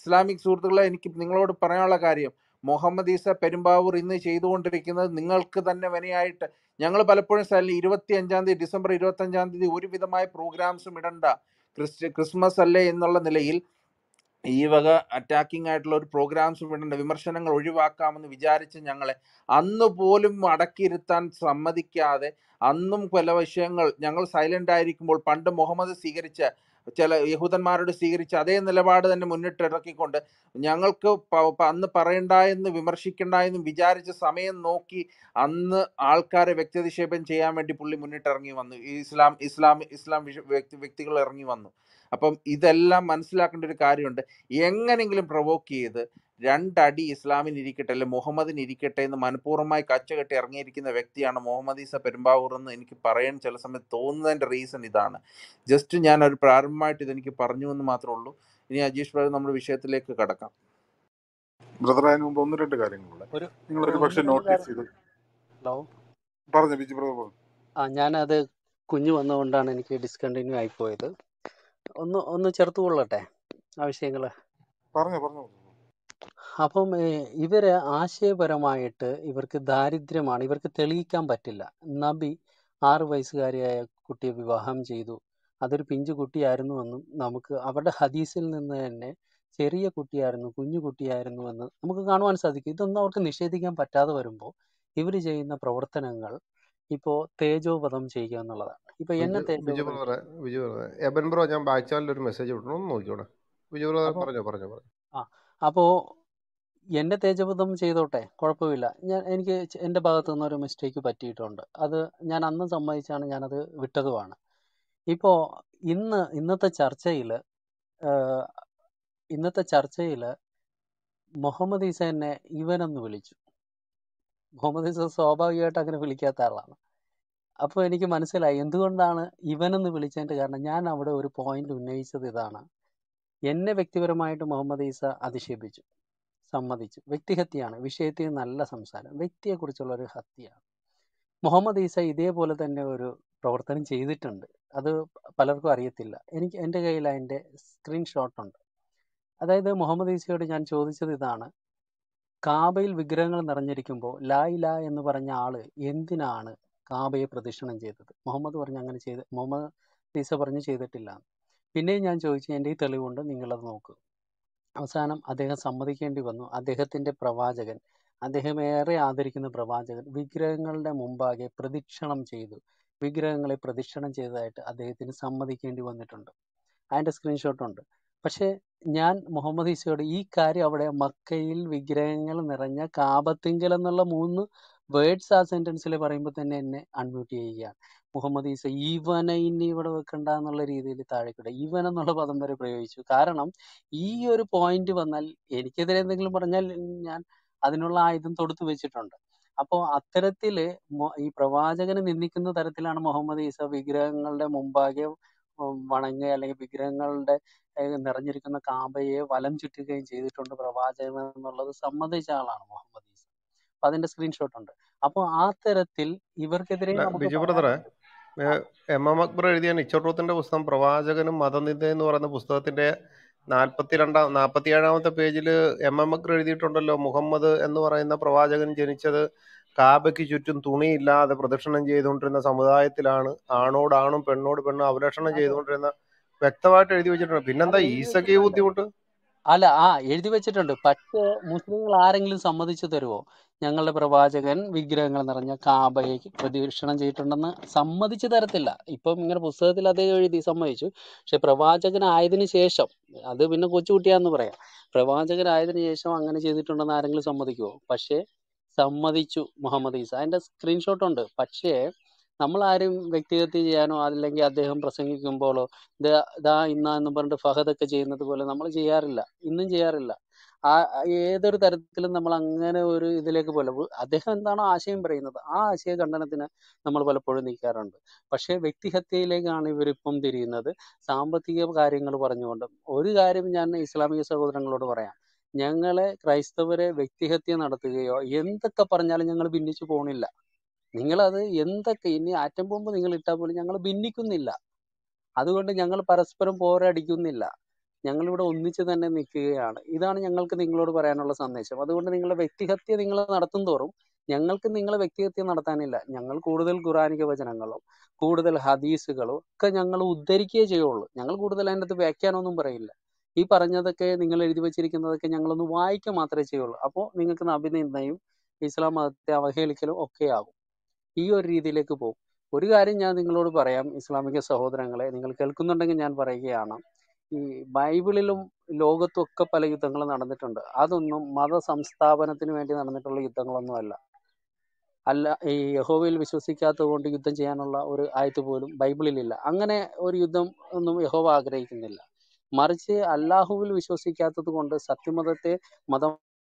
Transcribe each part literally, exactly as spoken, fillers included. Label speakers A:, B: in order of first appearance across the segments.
A: Islamic സുഹൃത്തുക്കളെ, എനിക്ക് നിങ്ങളോട് പറയാനുള്ള കാര്യം, മുഹമ്മദ് ഈസ പെരുമ്പാവൂർ ഇന്ന് ചെയ്തുകൊണ്ടിരിക്കുന്നത് നിങ്ങൾക്ക് തന്നെ വിനയായിട്ട്. ഞങ്ങൾ പലപ്പോഴും സ്ഥലം ഇരുപത്തി അഞ്ചാം തീയതി ഡിസംബർ ഇരുപത്തി അഞ്ചാം തീയതി ഒരുവിധമായ പ്രോഗ്രാംസും ഇടണ്ട, ക്രിസ്ത്യ ക്രിസ്മസ് അല്ലേ എന്നുള്ള നിലയിൽ ഈ വക അറ്റാക്കിംഗ് ആയിട്ടുള്ള ഒരു പ്രോഗ്രാംസും ഇടണ്ട, വിമർശനങ്ങൾ ഒഴിവാക്കാമെന്ന് വിചാരിച്ച് ഞങ്ങളെ അന്ന് പോലും അടക്കിയിരുത്താൻ സമ്മതിക്കാതെ, അന്നും പല വിഷയങ്ങൾ ഞങ്ങൾ സൈലന്റ് ആയിരിക്കുമ്പോൾ പണ്ട് മുഹമ്മദ് സ്വീകരിച്ച ചില യഹൂദന്മാരോട് സ്വീകരിച്ച അതേ നിലപാട് തന്നെ മുന്നിട്ടിറക്കിക്കൊണ്ട് ഞങ്ങൾക്ക് പ- പ- അന്ന് പറയണ്ട എന്ന് വിമർശിക്കണ്ട എന്നും വിചാരിച്ച സമയം നോക്കി അന്ന് ആൾക്കാരെ വ്യക്തിനിക്ഷേപം ചെയ്യാൻ വേണ്ടി പുള്ളി മുന്നിട്ടിറങ്ങി വന്നു. ഈ ഇസ്ലാം ഇസ്ലാം ഇസ്ലാം വിഷ- വ്യക്തി വ്യക്തികൾ ഇറങ്ങി വന്നു. അപ്പം ഇതെല്ലാം മനസ്സിലാക്കേണ്ട ഒരു കാര്യമുണ്ട്. എങ്ങനെങ്കിലും പ്രൊവോക്ക് ചെയ്ത് രണ്ടടി ഇസ്ലാമിന് ഇരിക്കട്ടെ, അല്ലെ മുഹമ്മദിന് ഇരിക്കട്ടെ എന്ന് മനഃപൂർവ്വമായി കച്ചകെട്ടി ഇറങ്ങിയിരിക്കുന്ന വ്യക്തിയാണ് മുഹമ്മദ് ഈസ പെരുമ്പാവൂർ എന്ന് എനിക്ക് പറയാൻ ചില സമയത്ത് തോന്നുന്നതിൻ്റെ റീസൺ ഇതാണ്. ജസ്റ്റ് ഞാൻ ഒരു പ്രാരംഭമായിട്ട് ഇതെനിക്ക് പറഞ്ഞു എന്ന് മാത്രമേ ഉള്ളൂ. ഇനി അജീഷ് ബ്രദർ നമ്മുടെ വിഷയത്തിലേക്ക് കടക്കാം.
B: ബ്രദർ, അതിന് മുമ്പ് ഒന്ന് രണ്ട് കാര്യങ്ങളുണ്ട്.
C: ഒരു
B: നിങ്ങൾ
C: ഒരു
B: ഒരു
C: ഒന്ന്
B: പക്ഷെ
C: രണ്ട്
B: നോട്ടീസ്
C: കാര്യം.
B: ചെയ്ത്
C: ഹലോ.
B: പറഞ്ഞു ബിജു ബ്രദർ പറഞ്ഞു.
C: ആ ഞാനത് കുഞ്ഞു വന്നുകൊണ്ടാണ് എനിക്ക് ഡിസ്കണ്ടിന്യൂ ആയിപ്പോയത്. ഒന്ന് ഒന്ന് ചേർത്ത് കൊള്ളട്ടെ ആ വിഷയങ്ങൾ.
B: പറഞ്ഞു പറഞ്ഞു
C: അപ്പം ഏ, ഇവര് ആശയപരമായിട്ട് ഇവർക്ക് ദാരിദ്ര്യമാണ്, ഇവർക്ക് തെളിയിക്കാൻ പറ്റില്ല. നബി ആറ് വയസ്സുകാരിയായ കുട്ടിയെ വിവാഹം ചെയ്തു, അതൊരു പിഞ്ചു കുട്ടിയായിരുന്നുവെന്നും നമുക്ക് അവരുടെ ഹദീസിൽ നിന്ന് തന്നെ ചെറിയ കുട്ടിയായിരുന്നു, കുഞ്ഞു കുട്ടിയായിരുന്നു എന്ന് നമുക്ക് കാണുവാൻ സാധിക്കും. ഇതൊന്നും അവർക്ക് നിഷേധിക്കാൻ പറ്റാതെ വരുമ്പോൾ ഇവർ ചെയ്യുന്ന പ്രവർത്തനങ്ങൾ ഇപ്പോ തേജോവധം ചെയ്യുക എന്നുള്ളതാണ്. ഇപ്പൊ എന്നെ
D: ബിജു ബിജു
C: തേജോവധം
D: ബ്രദറെ ബിജു ബ്രദറെ എബൻ ബ്രോ, ഞാൻ ബാക്ക് ചാനലിൽ ഒരു മെസ്സേജ് വിട്ടു, ഒന്ന് നോക്കിയോടെ. ബിജു ബ്രദർ
C: അപ്പൊ
D: പറഞ്ഞോ പറഞ്ഞോ പറഞ്ഞു.
C: ആ അപ്പോ എന്നെ തേജോവധം ചെയ്തോട്ടെ, കുഴപ്പമില്ല. ഞാൻ എനിക്ക് ചെ- എൻ്റെ ഭാഗത്തു നിന്ന് ഒരു മിസ്റ്റേക്ക് പറ്റിയിട്ടുണ്ട്, അത് ഞാൻ അന്ന് സമ്മതിച്ചാണ് ഞാനത് വിട്ടതുമാണ്. ഇപ്പോ ഇന്ന് ഇന്നത്തെ ചർച്ചയില് ഏഹ്, ഇന്നത്തെ ചർച്ചയില് മുഹമ്മദ് ഈസ എന്നെ ഇവനെന്ന് വിളിച്ചു. മുഹമ്മദ് ഈസ സ്വാഭാവികമായിട്ട് അങ്ങനെ വിളിക്കാത്ത ആളാണ്. അപ്പോൾ എനിക്ക് മനസ്സിലായി എന്തുകൊണ്ടാണ് ഇവനെന്ന് വിളിച്ചതിന്റെ കാരണം. ഞാൻ അവിടെ ഒരു പോയിന്റ് ഉന്നയിച്ചത് ഇതാണ്: എന്നെ വ്യക്തിപരമായിട്ട് മുഹമ്മദ് ഈസ അധിക്ഷേപിച്ചു, സമ്മതിച്ചു. വ്യക്തിഹത്യയാണ് വിഷയത്തിൽ, നല്ല സംസാരം, വ്യക്തിയെക്കുറിച്ചുള്ള ഒരു ഹത്യയാണ്. മുഹമ്മദ് ഈസ ഇതേപോലെ തന്നെ ഒരു പ്രവർത്തനം ചെയ്തിട്ടുണ്ട്, അത് പലർക്കും അറിയത്തില്ല. എനിക്ക് എൻ്റെ കയ്യിൽ അതിൻ്റെ സ്ക്രീൻഷോട്ട് ഉണ്ട്. അതായത് മുഹമ്മദ് ഈസയോട് ഞാൻ ചോദിച്ചത് ഇതാണ്: കാബയിൽ വിഗ്രഹങ്ങൾ നിറഞ്ഞിരിക്കുമ്പോൾ ലാ ഇലാ എന്ന് പറഞ്ഞ ആള് എന്തിനാണ് കാബയെ പ്രദക്ഷിണം ചെയ്തത്? മുഹമ്മദ് പറഞ്ഞു അങ്ങനെ ചെയ്ത് മുഹമ്മദ് ഈസ പറഞ്ഞു ചെയ്തിട്ടില്ല. പിന്നെയും ഞാൻ ചോദിച്ചു, എൻ്റെ ഈ തെളിവുണ്ട്, നിങ്ങളത് നോക്ക്. അവസാനം അദ്ദേഹം സമ്മതിക്കേണ്ടി വന്നു. അദ്ദേഹത്തിന്റെ പ്രവാചകൻ, അദ്ദേഹം ഏറെ ആദരിക്കുന്ന പ്രവാചകൻ വിഗ്രഹങ്ങളുടെ മുമ്പാകെ പ്രദക്ഷിണം ചെയ്തു, വിഗ്രഹങ്ങളെ പ്രദക്ഷിണം ചെയ്തതായിട്ട് അദ്ദേഹത്തിന് സമ്മതിക്കേണ്ടി വന്നിട്ടുണ്ട്. അതിന്റെ സ്ക്രീൻഷോട്ട് ഉണ്ട്. പക്ഷെ ഞാൻ മുഹമ്മദ് ഈസയോട് ഈ കാര്യം അവിടെ മക്കയിൽ വിഗ്രഹങ്ങൾ നിറഞ്ഞ കാബത്തിങ്കൽ എന്നുള്ള മൂന്ന് വേർഡ്സ് ആ സെന്റൻസിൽ പറയുമ്പോൾ തന്നെ എന്നെ അൺമ്യൂട്ട് ചെയ്യുകയാണ്. മുഹമ്മദ് ഈസ ഈവനെ ഇനി ഇവിടെ വെക്കണ്ട എന്നുള്ള രീതിയിൽ താഴേക്കിടെ ഈവൻ എന്നുള്ള പദം വരെ പ്രയോഗിച്ചു. കാരണം ഈ ഒരു പോയിന്റ് വന്നാൽ എനിക്കെതിരെ എന്തെങ്കിലും പറഞ്ഞാൽ ഞാൻ അതിനുള്ള ആയുധം തൊടുത്തു വെച്ചിട്ടുണ്ട്. അപ്പോൾ അത്തരത്തില് മൊ- ഈ പ്രവാചകനെ നിന്ദിക്കുന്ന തരത്തിലാണ് മുഹമ്മദ് ഈസ വിഗ്രഹങ്ങളുടെ മുമ്പാകെ ഉം വണങ്ങുക, അല്ലെങ്കിൽ വിഗ്രഹങ്ങളുടെ ഏഹ് നിറഞ്ഞിരിക്കുന്ന കാബയെ വലം ചുറ്റുകയും ചെയ്തിട്ടുണ്ട് പ്രവാചകൻ എന്നുള്ളത് സമ്മതിച്ച ആളാണ് മുഹമ്മദ് ഈസ. അപ്പൊ അതിന്റെ സ്ക്രീൻഷോട്ട് ഉണ്ട്. അപ്പോൾ ആ തരത്തിൽ ഇവർക്കെതിരെ
D: അല്ല
C: നമുക്ക്
D: ബിജു
C: പറയാൻ
D: ബ്രദറെ,
C: പറ്റും. ആ
D: എം എം അക്ബർ എഴുതിയ നിച്ചോട്ടത്തിന്റെ പുസ്തകം പ്രവാചകനും മതനിന്ദ എന്ന് പറയുന്ന പുസ്തകത്തിന്റെ നാൽപ്പത്തി രണ്ടാം നാൽപ്പത്തി ഏഴാമത്തെ പേജിൽ എം എം അക്ബർ എഴുതിയിട്ടുണ്ടല്ലോ, മുഹമ്മദ് എന്ന് പറയുന്ന പ്രവാചകൻ ജനിച്ചത് കാബയ്ക്ക് ചുറ്റും തുണിയില്ലാതെ പ്രദക്ഷിണം ചെയ്തുകൊണ്ടിരുന്ന സമുദായത്തിലാണ്, ആണോട് ആണും പെണ്ണോട് പെണ്ണും അവലക്ഷണം
C: അതെ,
D: ചെയ്തുകൊണ്ടിരുന്ന വ്യക്തമായിട്ട് എഴുതി വെച്ചിട്ടുണ്ട്.
C: അത്
D: പിന്നെന്താ
C: എഴുതി
D: ഈസക്ക് ഈ
C: വെച്ചിട്ടുണ്ട്.
D: ബുദ്ധിമുട്ട്?
C: അല്ല, ആ എഴുതി വെച്ചിട്ടുണ്ട്. പക്ഷേ മുസ്ലിങ്ങൾ ആരെങ്കിലും സമ്മതിച്ചു തരുമോ ഞങ്ങളുടെ പ്രവാചകൻ വിഗ്രഹങ്ങൾ നിറഞ്ഞ കാബയെ പ്രദക്ഷിണം ചെയ്തിട്ടുണ്ടെന്ന്? സമ്മതിച്ചു തരത്തില്ല. ഇപ്പം ഇങ്ങനെ പുസ്തകത്തിൽ അതേ എഴുതി സമ്മതിച്ചു. പക്ഷെ പ്രവാചകനായതിനു ശേഷം, അത് പിന്നെ കൊച്ചുകുട്ടിയാന്ന് പറയാം, പ്രവാചകനായതിനു ശേഷം അങ്ങനെ ചെയ്തിട്ടുണ്ടെന്ന് ആരെങ്കിലും സമ്മതിക്കുമോ? പക്ഷേ സമ്മതിച്ചു മുഹമ്മദ് ഈസ. അതിന്റെ സ്ക്രീൻഷോട്ട് ഉണ്ട്. പക്ഷേ നമ്മൾ ആരും വ്യക്തിഹത്യ ചെയ്യാനോ അല്ലെങ്കിൽ അദ്ദേഹം പ്രസംഗിക്കുമ്പോഴോ ദാ ദാ ഇന്ന എന്ന് പറഞ്ഞിട്ട് ഫഹദൊക്കെ ചെയ്യുന്നത് പോലെ നമ്മൾ ചെയ്യാറില്ല, ഇന്നും ചെയ്യാറില്ല. ആ ആ ഏതൊരു തരത്തിലും നമ്മൾ അങ്ങനെ ഒരു ഇതിലേക്ക് പോലെ അദ്ദേഹം എന്താണോ ആശയം പറയുന്നത് ആ ആശയ ഖണ്ഡനത്തിന് നമ്മൾ പലപ്പോഴും നീക്കാറുണ്ട്. പക്ഷേ വ്യക്തിഹത്യയിലേക്കാണ് ഇവരിപ്പം തിരിയുന്നത്, സാമ്പത്തിക കാര്യങ്ങൾ പറഞ്ഞുകൊണ്ട്. ഒരു കാര്യം ഞാൻ ഇസ്ലാമിക സഹോദരങ്ങളോട് പറയാം: ഞങ്ങളെ ക്രൈസ്തവരെ വ്യക്തിഹത്യ നടത്തുകയോ എന്തൊക്കെ പറഞ്ഞാലും ഞങ്ങൾ ഭിന്നിച്ചു പോണില്ല. നിങ്ങളത് എന്തൊക്കെ ഇനി ആറ്റം ബോംബ് നിങ്ങൾ ഇട്ടാൽ പോലും ഞങ്ങൾ ഭിന്നിക്കുന്നില്ല. അതുകൊണ്ട് ഞങ്ങൾ പരസ്പരം പോരടിക്കുന്നില്ല. ഞങ്ങളിവിടെ ഒന്നിച്ച് തന്നെ നിൽക്കുകയാണ്. ഇതാണ് ഞങ്ങൾക്ക് നിങ്ങളോട് പറയാനുള്ള സന്ദേശം. അതുകൊണ്ട് നിങ്ങളുടെ വ്യക്തിഹത്യ നിങ്ങൾ നടത്തും തോറും ഞങ്ങൾക്ക് നിങ്ങളെ വ്യക്തിഹത്യ നടത്താനില്ല. ഞങ്ങൾ കൂടുതൽ ഖുറാനിക വചനങ്ങളും കൂടുതൽ ഹദീസുകളും ഒക്കെ ഞങ്ങൾ ഉദ്ധരിക്കുകയേ ചെയ്യുള്ളൂ. ഞങ്ങൾ കൂടുതൽ അതിൻ്റെ അകത്ത് വ്യാഖ്യാനമൊന്നും പറയില്ല. ഈ പറഞ്ഞതൊക്കെ നിങ്ങൾ എഴുതി വെച്ചിരിക്കുന്നതൊക്കെ ഞങ്ങളൊന്ന് വായിക്കുക മാത്രമേ ചെയ്യുള്ളൂ. അപ്പോൾ നിങ്ങൾക്ക് അഭിനന്ദനയും ഇസ്ലാം മതത്തെ അവഹേളിക്കലും ഒക്കെ ആകും. ഈ ഒരു രീതിയിലേക്ക് പോകും. ഒരു കാര്യം ഞാൻ നിങ്ങളോട് പറയാം, ഇസ്ലാമിക സഹോദരങ്ങളെ, നിങ്ങൾ കേൾക്കുന്നുണ്ടെങ്കിൽ ഞാൻ പറയുകയാണ്. ഈ ബൈബിളിലും ലോകത്തും ഒക്കെ പല യുദ്ധങ്ങൾ നടന്നിട്ടുണ്ട്. അതൊന്നും മത സംസ്ഥാപനത്തിന് വേണ്ടി നടന്നിട്ടുള്ള യുദ്ധങ്ങളൊന്നും അല്ല. അല്ല ഈ യഹോവയിൽ വിശ്വസിക്കാത്തത് കൊണ്ട് യുദ്ധം ചെയ്യാനുള്ള ഒരു ആയത്ത് പോലും ബൈബിളിലില്ല. അങ്ങനെ ഒരു യുദ്ധം ഒന്നും യഹോവ ആഗ്രഹിക്കുന്നില്ല. മറിച്ച് അല്ലാഹുവിൽ വിശ്വസിക്കാത്തത് കൊണ്ട് സത്യമതത്തെ മതം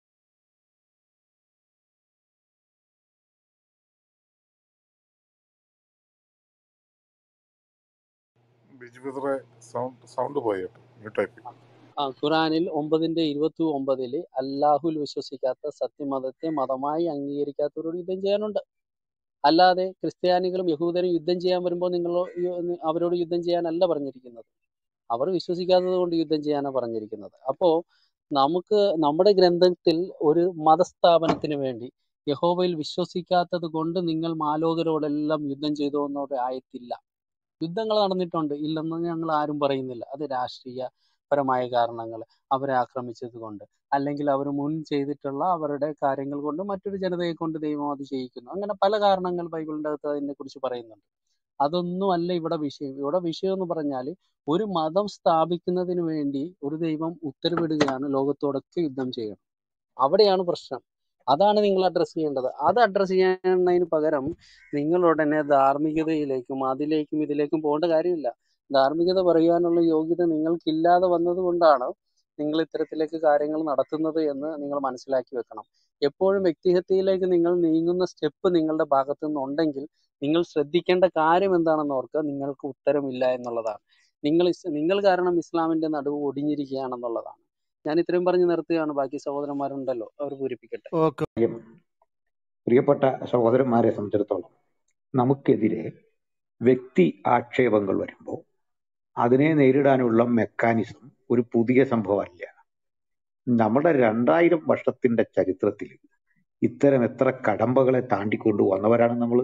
B: ബിജു ബ്രദറെ സൗണ്ട് സൗണ്ട് പോയി കേട്ടോ, മ്യൂട്ടായി പോയി.
C: ആ ഖുറാനിൽ ഒമ്പതിന്റെ ഇരുപത്തി ഒമ്പതില് അല്ലാഹുൽ വിശ്വസിക്കാത്ത സത്യമതത്തെ മതമായി അംഗീകരിക്കാത്തവരോട് യുദ്ധം ചെയ്യാനുണ്ട്. അല്ലാതെ ക്രിസ്ത്യാനികളും യഹൂദരും യുദ്ധം ചെയ്യാൻ വരുമ്പോൾ നിങ്ങൾ അവരോട് യുദ്ധം ചെയ്യാനല്ല പറഞ്ഞിരിക്കുന്നത്. അവർ വിശ്വസിക്കാത്തത് കൊണ്ട് യുദ്ധം ചെയ്യാനാണ് പറഞ്ഞിരിക്കുന്നത്. അപ്പോൾ നമുക്ക് നമ്മുടെ ഗ്രന്ഥത്തിൽ ഒരു മതസ്ഥാപനത്തിന് വേണ്ടി യഹോവയിൽ വിശ്വസിക്കാത്തത് കൊണ്ട് നിങ്ങൾ മാലോകരോടെല്ലാം യുദ്ധം ചെയ്തു എന്നോട് ആയത്തില്ല. യുദ്ധങ്ങൾ നടന്നിട്ടുണ്ട്, ഇല്ലെന്ന് ഞങ്ങൾ ആരും പറയുന്നില്ല. അത് രാഷ്ട്രീയപരമായ കാരണങ്ങൾ, അവരെ ആക്രമിച്ചത് കൊണ്ട്, അല്ലെങ്കിൽ അവർ മുൻ ചെയ്തിട്ടുള്ള അവരുടെ കാര്യങ്ങൾ കൊണ്ട് മറ്റൊരു ജനതയെ കൊണ്ട് ദൈവം അത് ചെയ്യിക്കുന്നു. അങ്ങനെ പല കാരണങ്ങൾ ബൈബിളിൻ്റെ അകത്ത് അതിനെ കുറിച്ച് പറയുന്നുണ്ട്. അതൊന്നും അല്ല ഇവിടെ വിഷയം. ഇവിടെ വിഷയം എന്ന് പറഞ്ഞാൽ ഒരു മതം സ്ഥാപിക്കുന്നതിന് വേണ്ടി ഒരു ദൈവം ഉത്തരവിടുകയാണ് ലോകത്തോടൊക്കെ യുദ്ധം ചെയ്യണം. അവിടെയാണ് പ്രശ്നം. അതാണ് നിങ്ങൾ അഡ്രസ്സ് ചെയ്യേണ്ടത്. അത് അഡ്രസ്സ് ചെയ്യുന്നതിന് പകരം നിങ്ങൾ ഉടനെ ധാർമ്മികതയിലേക്കും അതിലേക്കും ഇതിലേക്കും പോകേണ്ട കാര്യമില്ല. ധാർമ്മികത പറയാനുള്ള യോഗ്യത നിങ്ങൾക്കില്ലാതെ വന്നത് കൊണ്ടാണ് നിങ്ങൾ ഇത്തരത്തിലേക്ക് കാര്യങ്ങൾ നടത്തുന്നത് എന്ന് നിങ്ങൾ മനസ്സിലാക്കി വെക്കണം. എപ്പോഴും വ്യക്തിഹത്യയിലേക്ക് നിങ്ങൾ നീങ്ങുന്ന സ്റ്റെപ്പ് നിങ്ങളുടെ ഭാഗത്തു നിന്നുണ്ടെങ്കിൽ നിങ്ങൾ ശ്രദ്ധിക്കേണ്ട കാര്യം എന്താണെന്ന് ഓർക്കുക, നിങ്ങൾക്ക് ഉത്തരമില്ല എന്നുള്ളതാണ്. നിങ്ങൾ നിങ്ങൾ കാരണം ഇസ്ലാമിന്റെ നടുവ് ഒടിഞ്ഞിരിക്കുകയാണെന്നുള്ളതാണ്. ഞാൻ ഇത്രയും പറഞ്ഞ് നിർത്തുകയാണ്. ബാക്കി സഹോദരന്മാരുണ്ടല്ലോ, അവർ പൂരിപ്പിക്കട്ടെ.
E: ഓക്കെ.
F: പ്രിയപ്പെട്ട സഹോദരന്മാരെ സംബന്ധിച്ചിടത്തോളം നമുക്കെതിരെ വ്യക്തി ആക്ഷേപങ്ങൾ വരുമ്പോൾ അതിനെ നേരിടാനുള്ള മെക്കാനിസം ഒരു പുതിയ സംഭവമല്ല. നമ്മുടെ രണ്ടായിരം വർഷത്തിന്റെ ചരിത്രത്തിൽ ഇത്തരം എത്ര കടമ്പകളെ താണ്ടിക്കൊണ്ടു വന്നവരാണ് നമ്മൾ.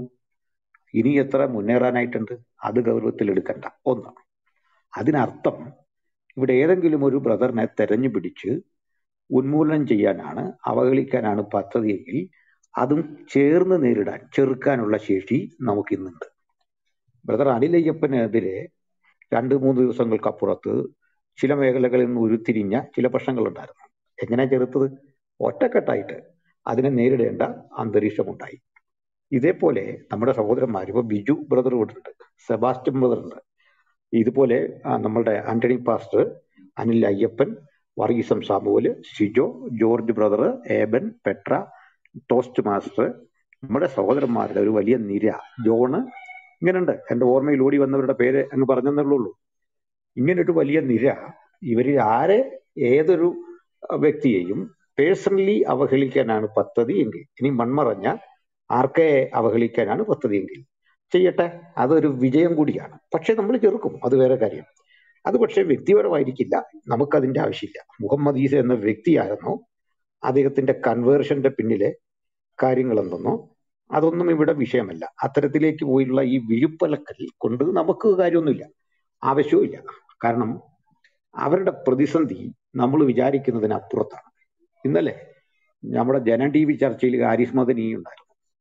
F: ഇനി എത്ര മുന്നേറാനായിട്ടുണ്ട്, അത് ഗൗരവത്തിൽ എടുക്കണ്ട. ഒന്ന്, അതിനർത്ഥം ഇവിടെ ഏതെങ്കിലും ഒരു ബ്രദറിനെ തെരഞ്ഞു പിടിച്ച് ഉന്മൂലനം ചെയ്യാനാണ്, അവഹേളിക്കാനാണ് പദ്ധതിയെങ്കിൽ അതും ചേർന്ന് നേരിടാൻ, ചെറുക്കാനുള്ള ശേഷി നമുക്കിന്നുണ്ട്. ബ്രദർ അനിലയ്യപ്പനെതിരെ രണ്ട് മൂന്ന് ദിവസങ്ങൾക്കപ്പുറത്ത് ചില മേഖലകളിൽ നിന്ന് ഉരുത്തിരിഞ്ഞ ചില പ്രശ്നങ്ങളുണ്ടായിരുന്നു. എങ്ങനെ ചെറുത്തത്? ഒറ്റക്കെട്ടായിട്ട് അതിനെ നേരിടേണ്ട അന്തരീക്ഷമുണ്ടായി. ഇതേപോലെ നമ്മുടെ സഹോദരന്മാർ, ഇപ്പോൾ ബിജു ബ്രദർ ഇവിടുണ്ട്, സെബാസ്റ്റ്യൻ ബ്രദർ ഉണ്ട്, ഇതുപോലെ നമ്മളുടെ ആന്റണി പാസ്റ്റർ, അനിൽ അയ്യപ്പൻ, വർഗീസം സാമുവല്, ഷിജോ, ജോർജ് ബ്രദർ, ഏബൻ, പെട്ര, ടോസ്റ്റ് മാസ്റ്റർ, നമ്മുടെ സഹോദരന്മാരുടെ ഒരു വലിയ നിര, ജോണ്, ഇങ്ങനെയുണ്ട്. എൻ്റെ ഓർമ്മയിൽ ഓടി വന്നവരുടെ പേര് അങ്ങ് പറഞ്ഞെന്നുള്ളൂ. ഇങ്ങനൊരു വലിയ നിര, ഇവരിൽ ആരെ ഏതൊരു വ്യക്തിയെയും പേഴ്സണലി അവഹേളിക്കാനാണ് പദ്ധതി എങ്കിൽ, ഇനി മൺമറഞ്ഞ ആർക്കെ അവഹേളിക്കാനാണ് പദ്ധതി എങ്കിൽ ചെയ്യട്ടെ, അതൊരു വിജയം കൂടിയാണ്. പക്ഷെ നമ്മൾ ചെറുക്കും, അത് വേറെ കാര്യം. അത് പക്ഷെ വ്യക്തിപരമായിരിക്കില്ല, നമുക്കതിൻ്റെ ആവശ്യമില്ല. മുഹമ്മദ് ഈസ എന്ന വ്യക്തിയായിരുന്നോ, അദ്ദേഹത്തിന്റെ കൺവേർഷന്റെ പിന്നിലെ കാര്യങ്ങൾ എന്തെന്നോ, അതൊന്നും ഇവിടെ വിഷയമല്ല. അത്തരത്തിലേക്ക് പോയിട്ടുള്ള ഈ വിഴുപ്പലക്കൽ കൊണ്ട് നമുക്ക് കാര്യമൊന്നുമില്ല, ആവശ്യവുമില്ല. കാരണം അവരുടെ പ്രതിസന്ധി നമ്മൾ വിചാരിക്കുന്നതിനപ്പുറത്താണ്. ഇന്നലെ നമ്മുടെ ജനം ടി വി ചർച്ചയിൽ ഹാരിസ് മദനി ഉണ്ടായിരുന്നു.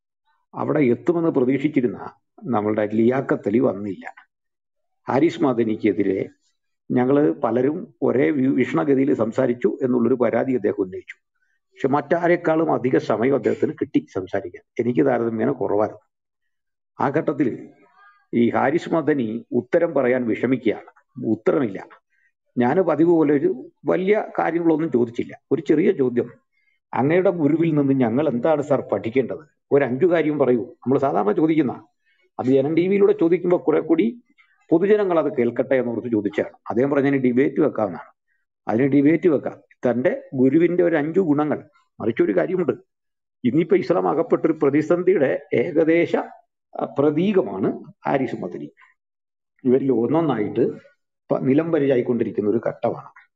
F: അവിടെ എത്തുമെന്ന് പ്രതീക്ഷിച്ചിരുന്ന നമ്മളുടെ ലിയാഖത്ത് അലി വന്നില്ല. ഹാരിസ് മദനിക്കെതിരെ ഞങ്ങൾ പലരും ഒരേ വീക്ഷണഗതിയിൽ സംസാരിച്ചു എന്നുള്ളൊരു പരാതി അദ്ദേഹം ഉന്നയിച്ചു. പക്ഷെ മറ്റാരെക്കാളും അധിക സമയം അദ്ദേഹത്തിന് കിട്ടി സംസാരിക്കാൻ. എനിക്ക് താരതമ്യേന കുറവായിരുന്നു. ആ ഘട്ടത്തിൽ ഈ ഹാരിസ് മദനി ഉത്തരം പറയാൻ വിഷമിക്കുകയാണ്. ഉത്തരമില്ല. ഞാൻ പതിവ് പോലെ ഒരു വലിയ കാര്യങ്ങളൊന്നും ചോദിച്ചില്ല. ഒരു ചെറിയ ചോദ്യം, അങ്ങയുടെ ഗുരുവിൽ നിന്ന് ഞങ്ങൾ എന്താണ് സാർ പഠിക്കേണ്ടത്? ഒരു അഞ്ചു കാര്യം പറയൂ. നമ്മൾ സാധാരണ ചോദിക്കുന്ന അത് ജനം ടി വിയിലൂടെ ചോദിക്കുമ്പോൾ കുറെ കൂടി പൊതുജനങ്ങൾ അത് കേൾക്കട്ടെ എന്നോർത്ത് ചോദിച്ചാണ്. അദ്ദേഹം പറഞ്ഞതിന് ഡിബേറ്റ് വെക്കാമെന്നാണ്. അതിന് ഡിബേറ്റ് വെക്കാം. തൻ്റെ ഗുരുവിന്റെ ഒരു അഞ്ചു ഗുണങ്ങൾ. മറിച്ചൊരു കാര്യമുണ്ട്, ഇന്നിപ്പോ ഇസ്ലാം അകപ്പെട്ടൊരു പ്രതിസന്ധിയുടെ ഏകദേശ പ്രതീകമാണ് ഹാരിസ് മദനി. ഇവരിൽ ഒന്നൊന്നായിട്ട് നിലംപരിചായിക്കൊണ്ടിരിക്കുന്ന ഒരു ഘട്ടമാണ്.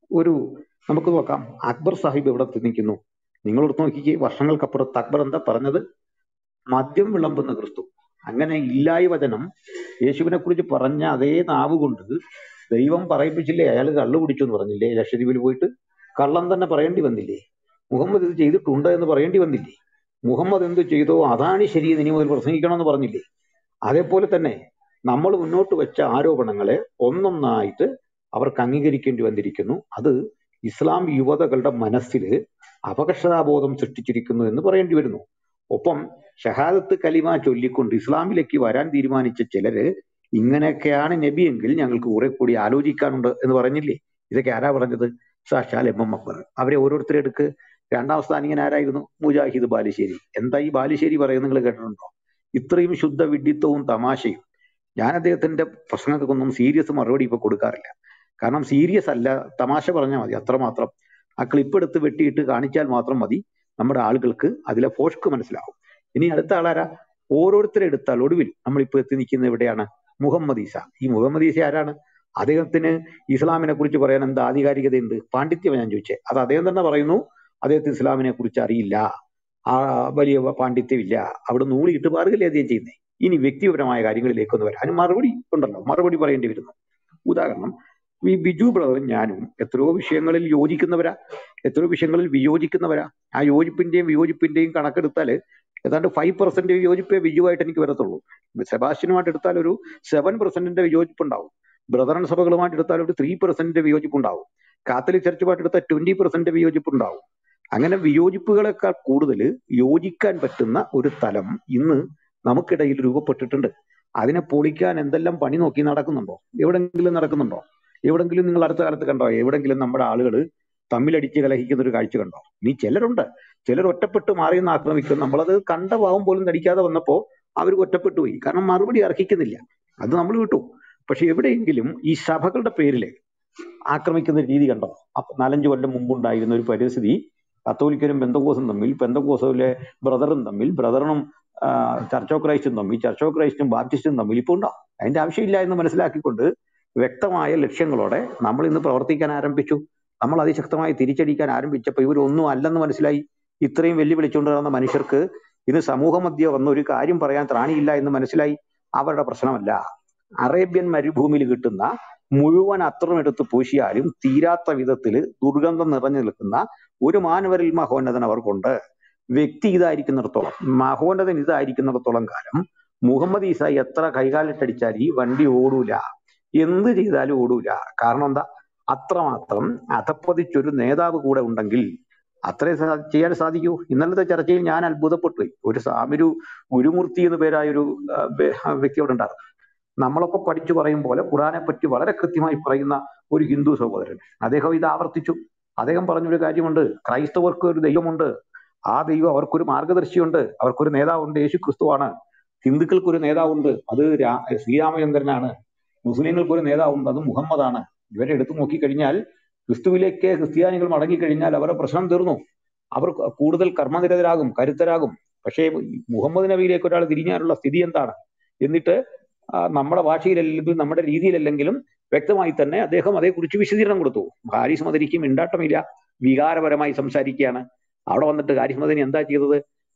F: ഒരു നമുക്ക് നോക്കാം, അക്ബർ സാഹിബ് എവിടെ നിൽക്കുന്നു? നിങ്ങളോട് നോക്കിക്കേ, വർഷങ്ങൾക്കപ്പുറത്ത് അക്ബർ എന്താ പറഞ്ഞത്? മദ്യം വിളമ്പുന്ന ക്രിസ്തു. അങ്ങനെ ഇല്ലായി വചനം യേശുവിനെ കുറിച്ച് പറഞ്ഞ അതേ നാവ് കൊണ്ട് ദൈവം പറയിപ്പിച്ചില്ലേ? അയാൾ കള്ളു കുടിച്ചു എന്ന് പറഞ്ഞില്ലേ? ലക്ഷദ്വീപിൽ പോയിട്ട് കള്ളം തന്നെ പറയേണ്ടി വന്നില്ലേ? മുഹമ്മദ് ഇത് ചെയ്തിട്ടുണ്ട് എന്ന് പറയേണ്ടി വന്നില്ലേ? മുഹമ്മദ് എന്ത് ചെയ്തോ അതാണ് ശരി, ഇനി മുതൽ പ്രസംഗിക്കണമെന്ന് പറഞ്ഞില്ലേ? അതേപോലെ തന്നെ നമ്മൾ മുന്നോട്ട് വെച്ച ആരോപണങ്ങളെ ഒന്നൊന്നായിട്ട് അവർക്ക് അംഗീകരിക്കേണ്ടി വന്നിരിക്കുന്നു. അത് ഇസ്ലാം യുവതകളുടെ മനസ്സിൽ അപകർഷതാബോധം സൃഷ്ടിച്ചിരിക്കുന്നു എന്ന് പറയേണ്ടി വരുന്നു. ഒപ്പം ഷഹാദത്ത് കലിമ ചൊല്ലിക്കൊണ്ട് ഇസ്ലാമിലേക്ക് വരാൻ തീരുമാനിച്ച ചിലര് ഇങ്ങനെയൊക്കെയാണ് നബിയെങ്കിൽ ഞങ്ങൾക്ക് കുറെ കൂടി ആലോചിക്കാനുണ്ട് എന്ന് പറഞ്ഞില്ലേ? ഇതൊക്കെ ആരാ പറഞ്ഞത്? സാക്ഷാൽ എം എം അക്ബർ. അവരെ ഓരോരുത്തരെ എടുക്ക്. രണ്ടാം സ്ഥാനികൻ ആരായിരുന്നു? മുജാഹിദ് ബാലുശ്ശേരി. എന്താ ഈ ബാലുശ്ശേരി പറയുന്നത് നിങ്ങൾ കേട്ടിട്ടുണ്ടോ? ഇത്രയും ശുദ്ധ വിഡ്ഢിത്തവും തമാശയും. ഞാൻ അദ്ദേഹത്തിന്റെ പ്രശ്നങ്ങൾക്കൊന്നും സീരിയസ് മറുപടി ഇപ്പൊ കൊടുക്കാറില്ല. കാരണം സീരിയസ് അല്ല, തമാശ പറഞ്ഞാൽ മതി, അത്രമാത്രം. ആ ക്ലിപ്പ് എടുത്ത് വെട്ടിയിട്ട് കാണിച്ചാൽ മാത്രം മതി, നമ്മുടെ ആളുകൾക്ക് അതിലെ ഫോഷ്ക്ക് മനസ്സിലാവും. ഇനി അടുത്ത ആളാരാ? ഓരോരുത്തരെ എടുത്താൽ ഒടുവിൽ നമ്മളിപ്പോ എത്തി നിൽക്കുന്ന എവിടെയാണ്? മുഹമ്മദ് ഈസ. ഈ മുഹമ്മദ് ഈസ ആരാണ്? അദ്ദേഹത്തിന് ഇസ്ലാമിനെ കുറിച്ച് പറയാൻ എന്താ ആധികാരികതയുണ്ട്? പാണ്ഡിത്യം ഞാൻ ചോദിച്ചേ. അത് അദ്ദേഹം തന്നെ പറയുന്നു, അദ്ദേഹത്തിന് ഇസ്ലാമിനെ കുറിച്ച് അറിയില്ല, ആ വലിയ പാണ്ഡിത്യമില്ല. അവിടെ നൂളിയിട്ട് മാറുകയല്ലേ അദ്ദേഹം ചെയ്യുന്നത്. ഇനി വ്യക്തിപരമായ കാര്യങ്ങളിലേക്കൊന്ന് വരാനും മറുപടി ഉണ്ടല്ലോ, മറുപടി പറയേണ്ടി വരുന്നു. ഉദാഹരണം, ഈ ബിജു ബ്രദറും ഞാനും എത്രയോ വിഷയങ്ങളിൽ യോജിക്കുന്നവരാ, എത്രയോ വിഷയങ്ങളിൽ വിയോജിക്കുന്നവരാ. ആ യോജിപ്പിന്റെയും വിയോജിപ്പിന്റെയും കണക്കെടുത്താൽ ഏതാണ്ട് ഫൈവ് പെർസെന്റ് വിയോജിപ്പേ ബിജുവായിട്ട് എനിക്ക് വരത്തുള്ളൂ. സെബാസ്റ്റ്യനുമായിട്ട് എടുത്താൽ ഒരു സെവൻ പെർസെന്റിന്റെ വിയോജിപ്പുണ്ടാവും. ബ്രദറൻ സഭകളുമായിട്ട് എടുത്താൽ ഒരു ത്രീ പെർസെന്റിന്റെ വിയോജിപ്പുണ്ടാവും. കാത്തലിക് ചർച്ചുമായിട്ട് എടുത്താൽ ട്വന്റി പെർസെന്റ് വിയോജിപ്പുണ്ടാവും. അങ്ങനെ വിയോജിപ്പുകളെക്കാൾ കൂടുതൽ യോജിക്കാൻ പറ്റുന്ന ഒരു തലം ഇന്ന് നമുക്കിടയിൽ രൂപപ്പെട്ടിട്ടുണ്ട്. അതിനെ പൊളിക്കാൻ എന്തെല്ലാം പണി നോക്കി നടക്കുന്നുണ്ടോ? എവിടെങ്കിലും നടക്കുന്നുണ്ടോ? എവിടെങ്കിലും നിങ്ങൾ അടുത്ത കാലത്ത് കണ്ടോ? എവിടെങ്കിലും നമ്മുടെ ആളുകൾ തമ്മിലടിച്ച് കലഹിക്കുന്ന ഒരു കാഴ്ച കണ്ടോ? ഇനി ചിലരുണ്ട്, ചിലർ ഒറ്റപ്പെട്ട് മാറിയെന്ന് ആക്രമിക്കും. നമ്മളത് കണ്ട ഭാവം പോലും നടിക്കാതെ വന്നപ്പോ അവർ ഒറ്റപ്പെട്ടു പോയി. കാരണം മറുപടി അർഹിക്കുന്നില്ല, അത് നമ്മൾ വിട്ടു. പക്ഷെ എവിടെയെങ്കിലും ഈ സഭകളുടെ പേരിൽ ആക്രമിക്കുന്ന രീതി കണ്ടോ? അപ്പൊ നാലഞ്ചു കൊല്ലം മുമ്പുണ്ടായിരുന്ന ഒരു പരിസ്ഥിതി കത്തോലിക്കരും പെന്തക്കോസും തമ്മിൽ, പെന്തക്കോസിലെ ബ്രദറും തമ്മിൽ, ബ്രദറിനും ചർച്ച് ഓഫ് ക്രൈസ്റ്റും തമ്മിൽ, ചർച്ച് ഓഫ് ക്രൈസ്റ്റും ബാപ്റ്റിസ്റ്റും തമ്മിൽ ഇപ്പോൾ ഉണ്ടോ? അതിന്റെ ആവശ്യമില്ല എന്ന് മനസ്സിലാക്കിക്കൊണ്ട് വ്യക്തമായ ലക്ഷ്യങ്ങളോടെ നമ്മൾ ഇന്ന് പ്രവർത്തിക്കാൻ ആരംഭിച്ചു. നമ്മൾ അതിശക്തമായി തിരിച്ചടിക്കാൻ ആരംഭിച്ചപ്പോൾ ഇവരൊന്നും അല്ലെന്ന് മനസ്സിലായി. ഇത്രയും വെല്ലുവിളിച്ചുകൊണ്ട് നടന്ന മനുഷ്യർക്ക് ഇത് സമൂഹ മധ്യ വന്ന ഒരു കാര്യം പറയാൻ ത്രാണിയില്ല എന്ന് മനസ്സിലായി. അവരുടെ പ്രശ്നമല്ല. അറേബ്യൻ മരുഭൂമിയിൽ കിട്ടുന്ന മുഴുവൻ അത്രമെടുത്ത് പൂശിയാലും തീരാത്ത വിധത്തില് ദുർഗന്ധം നിറഞ്ഞു നിൽക്കുന്ന ഒരു മാനവരിൽ മഹോന്നതൻ അവർക്കുണ്ട്. വ്യക്തി ഇതായിരിക്കുന്നിടത്തോളം, മഹോന്നതൻ ഇതായിരിക്കുന്നിടത്തോളം കാലം മുഹമ്മദ് ഈസ എത്ര കൈകാലിട്ടടിച്ചാൽ ഈ വണ്ടി ഓടൂല, എന്ത് ചെയ്താലും ഓടൂല. കാരണം എന്താ? അത്രമാത്രം അധപ്പതിച്ചൊരു നേതാവ് കൂടെ ഉണ്ടെങ്കിൽ അത്രേ ചെയ്യാൻ സാധിക്കൂ. ഇന്നലത്തെ ചർച്ചയിൽ ഞാൻ അത്ഭുതപ്പെട്ടു. ഒരു ഒരു ഗുരുമൂർത്തി എന്ന് പേരായൊരു വ്യക്തി അവിടെ ഉണ്ടായിരുന്നു. നമ്മളൊക്കെ പഠിച്ചു പറയും പോലെ ഖുറാനെ പറ്റി വളരെ കൃത്യമായി പറയുന്ന ഒരു ഹിന്ദു സഹോദരൻ, അദ്ദേഹം ഇത് ആവർത്തിച്ചു. അദ്ദേഹം പറഞ്ഞൊരു കാര്യമുണ്ട്, ക്രൈസ്തവർക്ക് ഒരു ദൈവമുണ്ട്, ആ ദൈവം അവർക്കൊരു മാർഗദർശിയുണ്ട്, അവർക്കൊരു നേതാവുണ്ട്, യേശു ക്രിസ്തുവാണ്. ഹിന്ദുക്കൾക്കൊരു നേതാവുണ്ട്, അത് ശ്രീരാമചന്ദ്രനാണ്. മുസ്ലിങ്ങൾക്കൊരു നേതാവുണ്ട്, അത് മുഹമ്മദാണ്. ഇവരെ എടുത്തു നോക്കിക്കഴിഞ്ഞാൽ ക്രിസ്തുവിലേക്ക് ക്രിസ്ത്യാനികൾ മടങ്ങിക്കഴിഞ്ഞാൽ അവരുടെ പ്രശ്നം തീർന്നു. അവർ കൂടുതൽ കർമ്മനിരതരാകും, കരുത്തരാകും. പക്ഷേ മുഹമ്മദ് നബിയിലേക്ക് ഒരാൾ തിരിഞ്ഞാലുള്ള സ്ഥിതി എന്താണ്? എന്നിട്ട് നമ്മുടെ ഭാഷയിലല്ലെങ്കിലും നമ്മുടെ രീതിയിലല്ലെങ്കിലും വ്യക്തമായി തന്നെ അദ്ദേഹം അതേക്കുറിച്ച് വിശദീകരണം കൊടുത്തു. ഹാരിസ് മദനിക്ക് മിണ്ടാട്ടമില്ല, വികാരപരമായി സംസാരിക്കുകയാണ്. അവിടെ വന്നിട്ട് ഹാരിസ് മദനി എന്താ ചെയ്തത്?